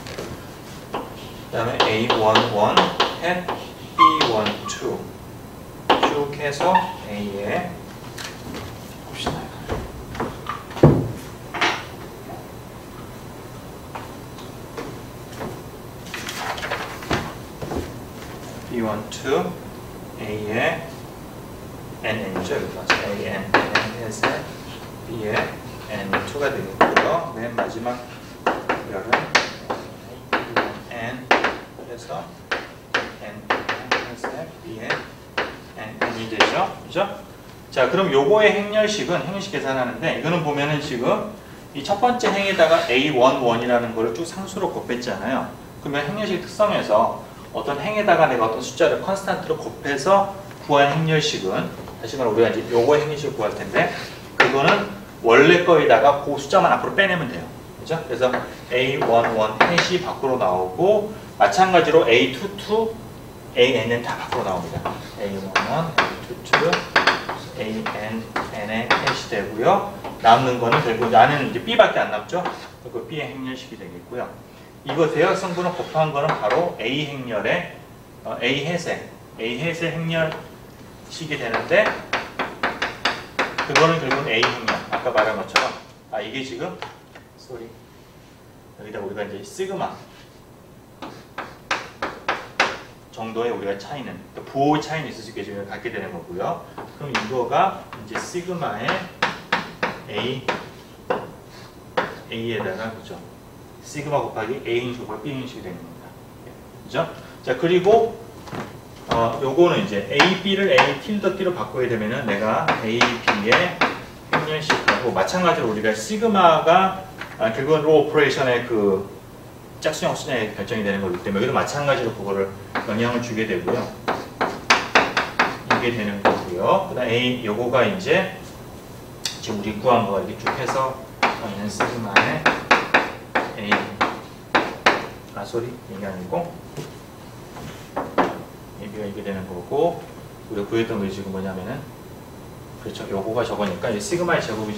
그 다음에 A11 hat B12 쭉 해서 A에 봅시다. B12 A에 NN이죠. AN 해서 B에 N2가 되겠고요. 맨 마지막 열은 N 해서 N 해서 B에 N이 되죠. 그죠? 자, 그럼 요거의 행렬식 계산하는데 이거는 보면은 지금 이 첫 번째 행에다가 A11이라는 거를 쭉 상수로 곱했잖아요. 그러면 행렬식 특성에서 어떤 행에다가 내가 어떤 숫자를 컨스탄트로 곱해서 구한 행렬식은 다시 말해 우리가 이제 요거 행렬식을 구할 텐데 그거는 원래 거에다가 그 숫자만 앞으로 빼내면 돼요. 그죠? 그래서 A11 햇이 밖으로 나오고 마찬가지로 A22, AN은 다 밖으로 나옵니다. A11, A22, AN의 햇이 되고요. 남는 거는 결국 나는 이제 B밖에 안 남죠? 그 B의 행렬식이 되겠고요. 이거 대역 성분을 곱한 거는 바로 A 행렬의 A 햇의 행렬식이 되는데 그거는 결국은 A 행렬. 아까 말한 것처럼 이게 지금 여기다 우리가 이제 시그마 정도의 우리가 차이는 부호의 차이는 있을 수 있겠지만 갖게 되는 거고요. 그럼 이거가 이제 시그마의 A에다가 그죠? 시그마 곱하기 A 행식 곱하기 B 행식이 되는 겁니다. 그죠? 자 그리고 요거는 이제 A, B를 A tilde T로 바꿔야 되면은 내가 A, B의 행렬식하고 마찬가지로 우리가 시그마가 결국은 로 오퍼레이션의 그 짝수형 수량이 결정이 되는 거기 때문에 여기도 마찬가지로 그거를 영향을 주게 되고요. 이게 되는 거고요. 그 다음 A 요거가 이제 지금 우리 구한 거 이렇게 쭉 해서 얘는 시그마의 A 이게 아니고 AB가 이게 되는 거고 우리가 구했던 게 지금 뭐냐면은 그렇죠. 요거가 저거니까 이 시그마의 제곱이죠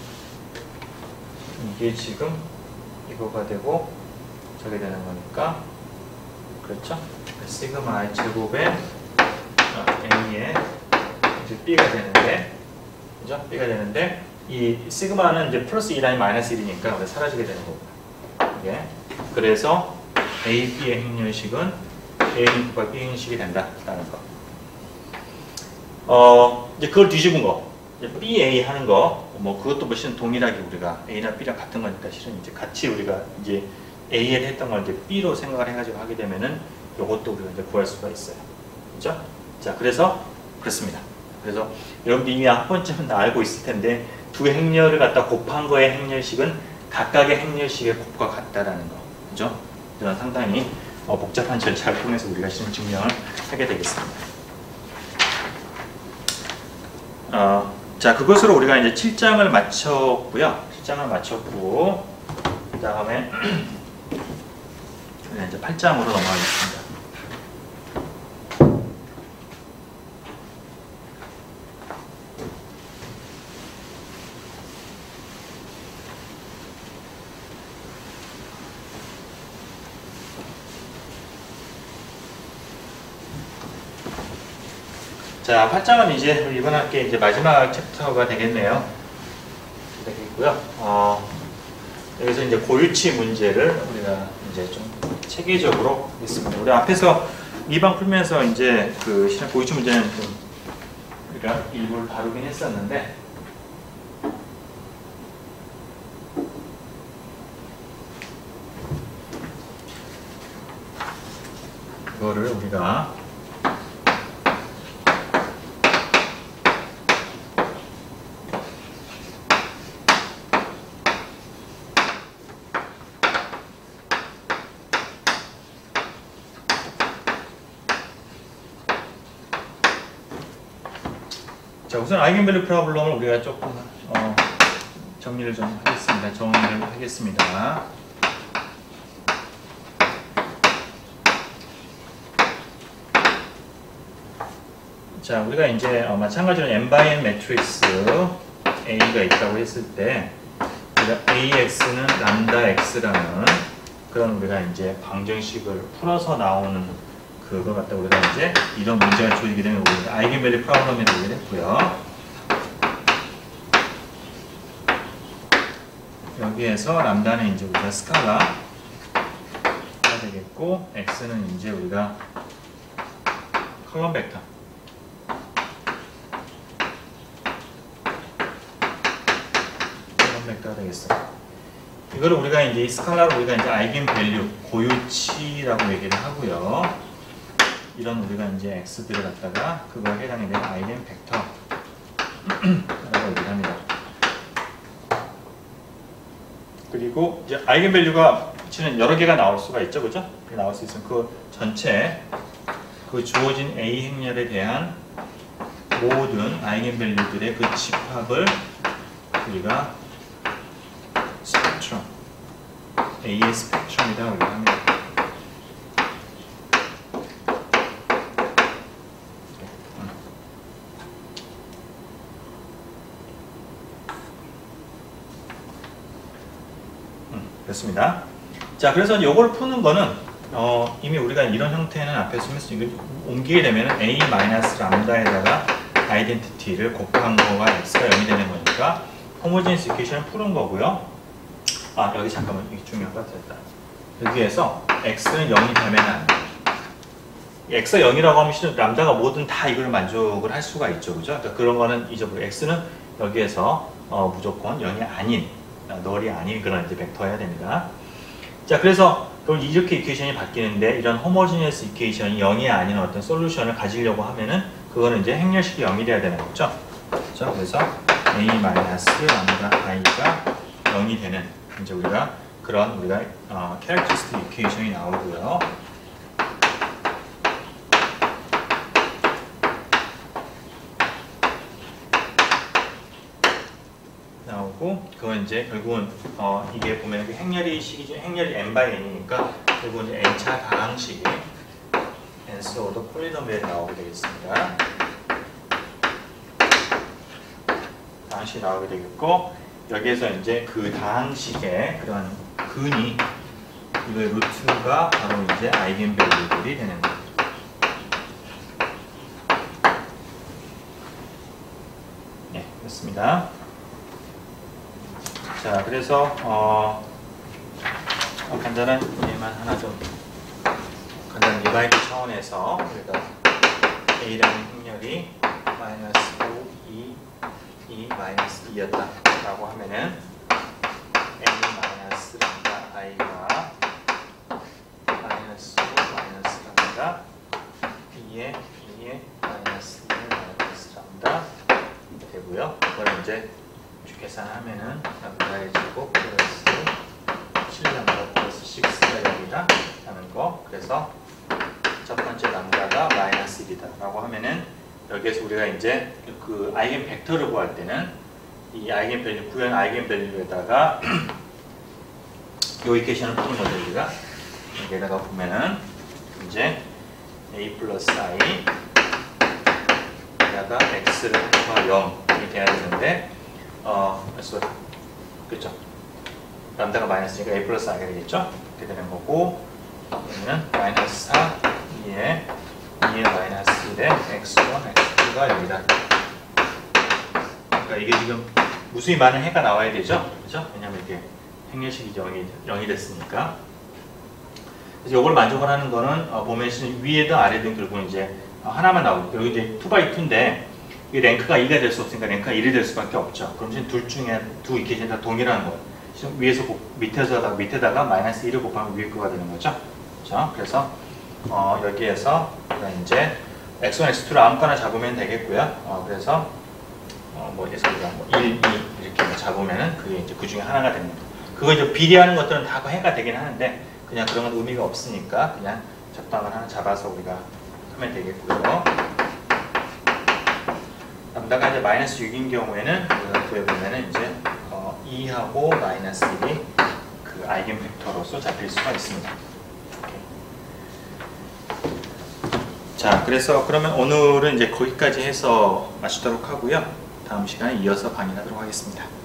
이게 지금 이거가 되고 저게 되는 거니까 그렇죠. 시그마의 제곱에 A에 이제 B가 되는데 그죠? B가 되는데 이 시그마는 이제 플러스 2라인 마이너스 1이니까 사라지게 되는 거고 이게 그래서 A, B의 행렬식은 A 곱하기 B 행식이 된다라는 거. 이제 그걸 뒤집은 거. 이제 B, A 하는 거, 뭐 그것도 뭐 실은 동일하게 우리가 A나 B랑 같은 거니까 실은 이제 같이 우리가 이제 A에 했던 걸 이제 B로 생각을 해가지고 하게 되면은 요것도 우리가 이제 구할 수가 있어요. 그죠? 자, 그래서 그렇습니다. 그래서 여러분들 이미 한 번쯤은 다 알고 있을 텐데 두 행렬을 갖다 곱한 거의 행렬식은 각각의 행렬식의 곱과 같다라는 거. 그죠? 이런 상당히 복잡한 절차를 통해서 우리가 실은 증명을 하게 되겠습니다. 자, 그것으로 우리가 이제 7장을 마쳤고요. 7장을 마쳤고, 그 다음에 이제 8장으로 넘어가겠습니다. 자, 8장은 이제 이번 학기 이제 마지막 챕터가 되겠네요. 되겠고요. 여기서 이제 고유치 문제를 우리가 이제 좀 체계적으로 하겠습니다. 우리 앞에서 2방 풀면서 이제 그 실험 고유치 문제는 좀 우리가 일부를 다루긴 했었는데, 그거를 우리가 자, 우선 아이겐밸류 프로블럼을 우리가 조금 정리를 좀 하겠습니다. 자, 우리가 이제 마찬가지로 n×n 매트릭스 A가 있다고 했을 때 우리가 AX는 람다 X라는 그런 우리가 이제 방정식을 풀어서 나오는 그걸 갖다 우리가 이제 이런 문제가 주어지게 되면 우리가 아이겐밸류 프로블럼이라고 얘기를 했고요. 여기에서 람다는 이제 우리가 스칼라가 되겠고, X는 이제 우리가 컬럼 벡터. 컬럼 벡터가 되겠어요. 이거를 우리가 이제 이 스칼라로 우리가 이제 아이겐밸류, 고유치라고 얘기를 하고요. 이런 우리가 이제 x들을 갖다가 그거에 해당이 되는 아이겐 벡터라고 얘기를 합니다. 그리고 이제 아이겐밸류가 실은 여러 개가 나올 수가 있죠, 그죠? 나올 수 있으면 그 전체 그 주어진 A 행렬에 대한 모든 아이겐밸류들의 그 집합을 우리가 스펙트럼, A의 스펙트럼이라고 합니다. 됐습니다. 자, 그래서 이걸 푸는 거는 이미 우리가 이런 형태는 앞에 쓰면서 옮기게 되면 A-람다에다가 아이덴티티를 곱한 거가 x가 0이 되는 거니까 호모지니스 이퀘이션을 푸는 거고요. 아, 여기 잠깐만, 이게 중요한 거 같았다. 여기에서 x는 0이 되면 안 돼. x가 0이라고 하면 실은 람다가 뭐든 다 이걸 만족을 할 수가 있죠, 그죠? 그러니까 그런 거는 잊어버려. x는 여기에서 무조건 0이 아닌, 널이 아닌 그런 이제 벡터여야 됩니다. 자, 그래서 그럼 이렇게 이퀘이션이 바뀌는데 이런 호모지니어스 이퀘이션이 0이 아닌 어떤 솔루션을 가지려고 하면은 그거는 이제 행렬식이 0이 돼야 되는 거죠. 그렇죠? 그래서 A-람다 i가 0이 되는 이제 우리가 그런 우리가 캐릭터리스틱 이퀘이션이 나오고요. 그건 이제 결국은 이게 보면 행렬이 식이죠. 행렬이 n/n이니까 결국은 이제 n차 다항식이 nth 오더 폴리노미얼이 나오게 되겠습니다. 다항식이 나오게 되겠고 여기에서 이제 그 다항식의 그런 근이 이거의 루트가 바로 이제 아이겐밸류들이 되는 거예요. 네, 됐습니다. 자, 그래서 간단한 예만 하나 좀 간단한 리바이드 차원에서 우리가 A라는 행렬이 마이너스 5, 2, 마이너스 2였다 라고 하면은 N 마이너스 람다 I가 마이너스 5, 마이너스 람다 2에 마이너스 2에 마이너스 람다 되고요. 그걸 이제 계산하면은 람다의 제곱 플러스 7람다 플러스 6가 0이다 라는 거. 그래서 첫 번째 람다가 마이너스 1이다 라고 하면은 여기에서 우리가 이제 그 아이겐 벡터를 구할 때는 이 아이겐밸류, 구현 아이겐밸류에다가 요 이퀘이션을 푸는 거죠. 우리가 여기에다가 보면은 이제 a 플러스 i 에다가 x를 곱하 0이 돼야 되는데 그렇죠. 람다가 마이너스니까 a 플러스 i가 되겠죠. 이렇게 되는 거고 그러면 마이너스 4, 2에 마이너스 1에 x1, x2가 여기다. 그러니까 이게 지금 무수히 많은 해가 나와야 되죠. 그렇죠? 왜냐면 이게 행렬식이 0이 됐으니까. 그래서 이걸 만족을 하는 거는 보면 위에든 아래든 결국은 이제 하나만 나오고 여기 이제 2x2인데 이 랭크가 2가 될 수 없으니까 랭크가 1이 될 수밖에 없죠. 그럼 지금 둘 중에 두 이퀘이션이 다 동일한 거예요. 지금 위에서 밑에다가 마이너스 1을 곱하면 위에 거가 되는 거죠. 그렇죠? 그래서 여기에서 우리가 이제 x1, x2를 아무거나 잡으면 되겠고요. 그래서 뭐 예를 들어 1, 2 이렇게 잡으면은 그게 이제 그 중에 하나가 되는 거예요. 그거 이제 비례하는 것들은 다 해가 되긴 하는데 그냥 그런 건 의미가 없으니까 그냥 적당한 하나 잡아서 우리가 하면 되겠고요. 람다가 이제 마이너스 6인 경우에는 우리가 구해보면은 이제 2하고 마이너스 1이 그 아이겐 벡터로서 잡힐 수가 있습니다. 자, 그래서 그러면 오늘은 이제 거기까지 해서 마치도록 하고요. 다음 시간에 이어서 강의하도록 하겠습니다.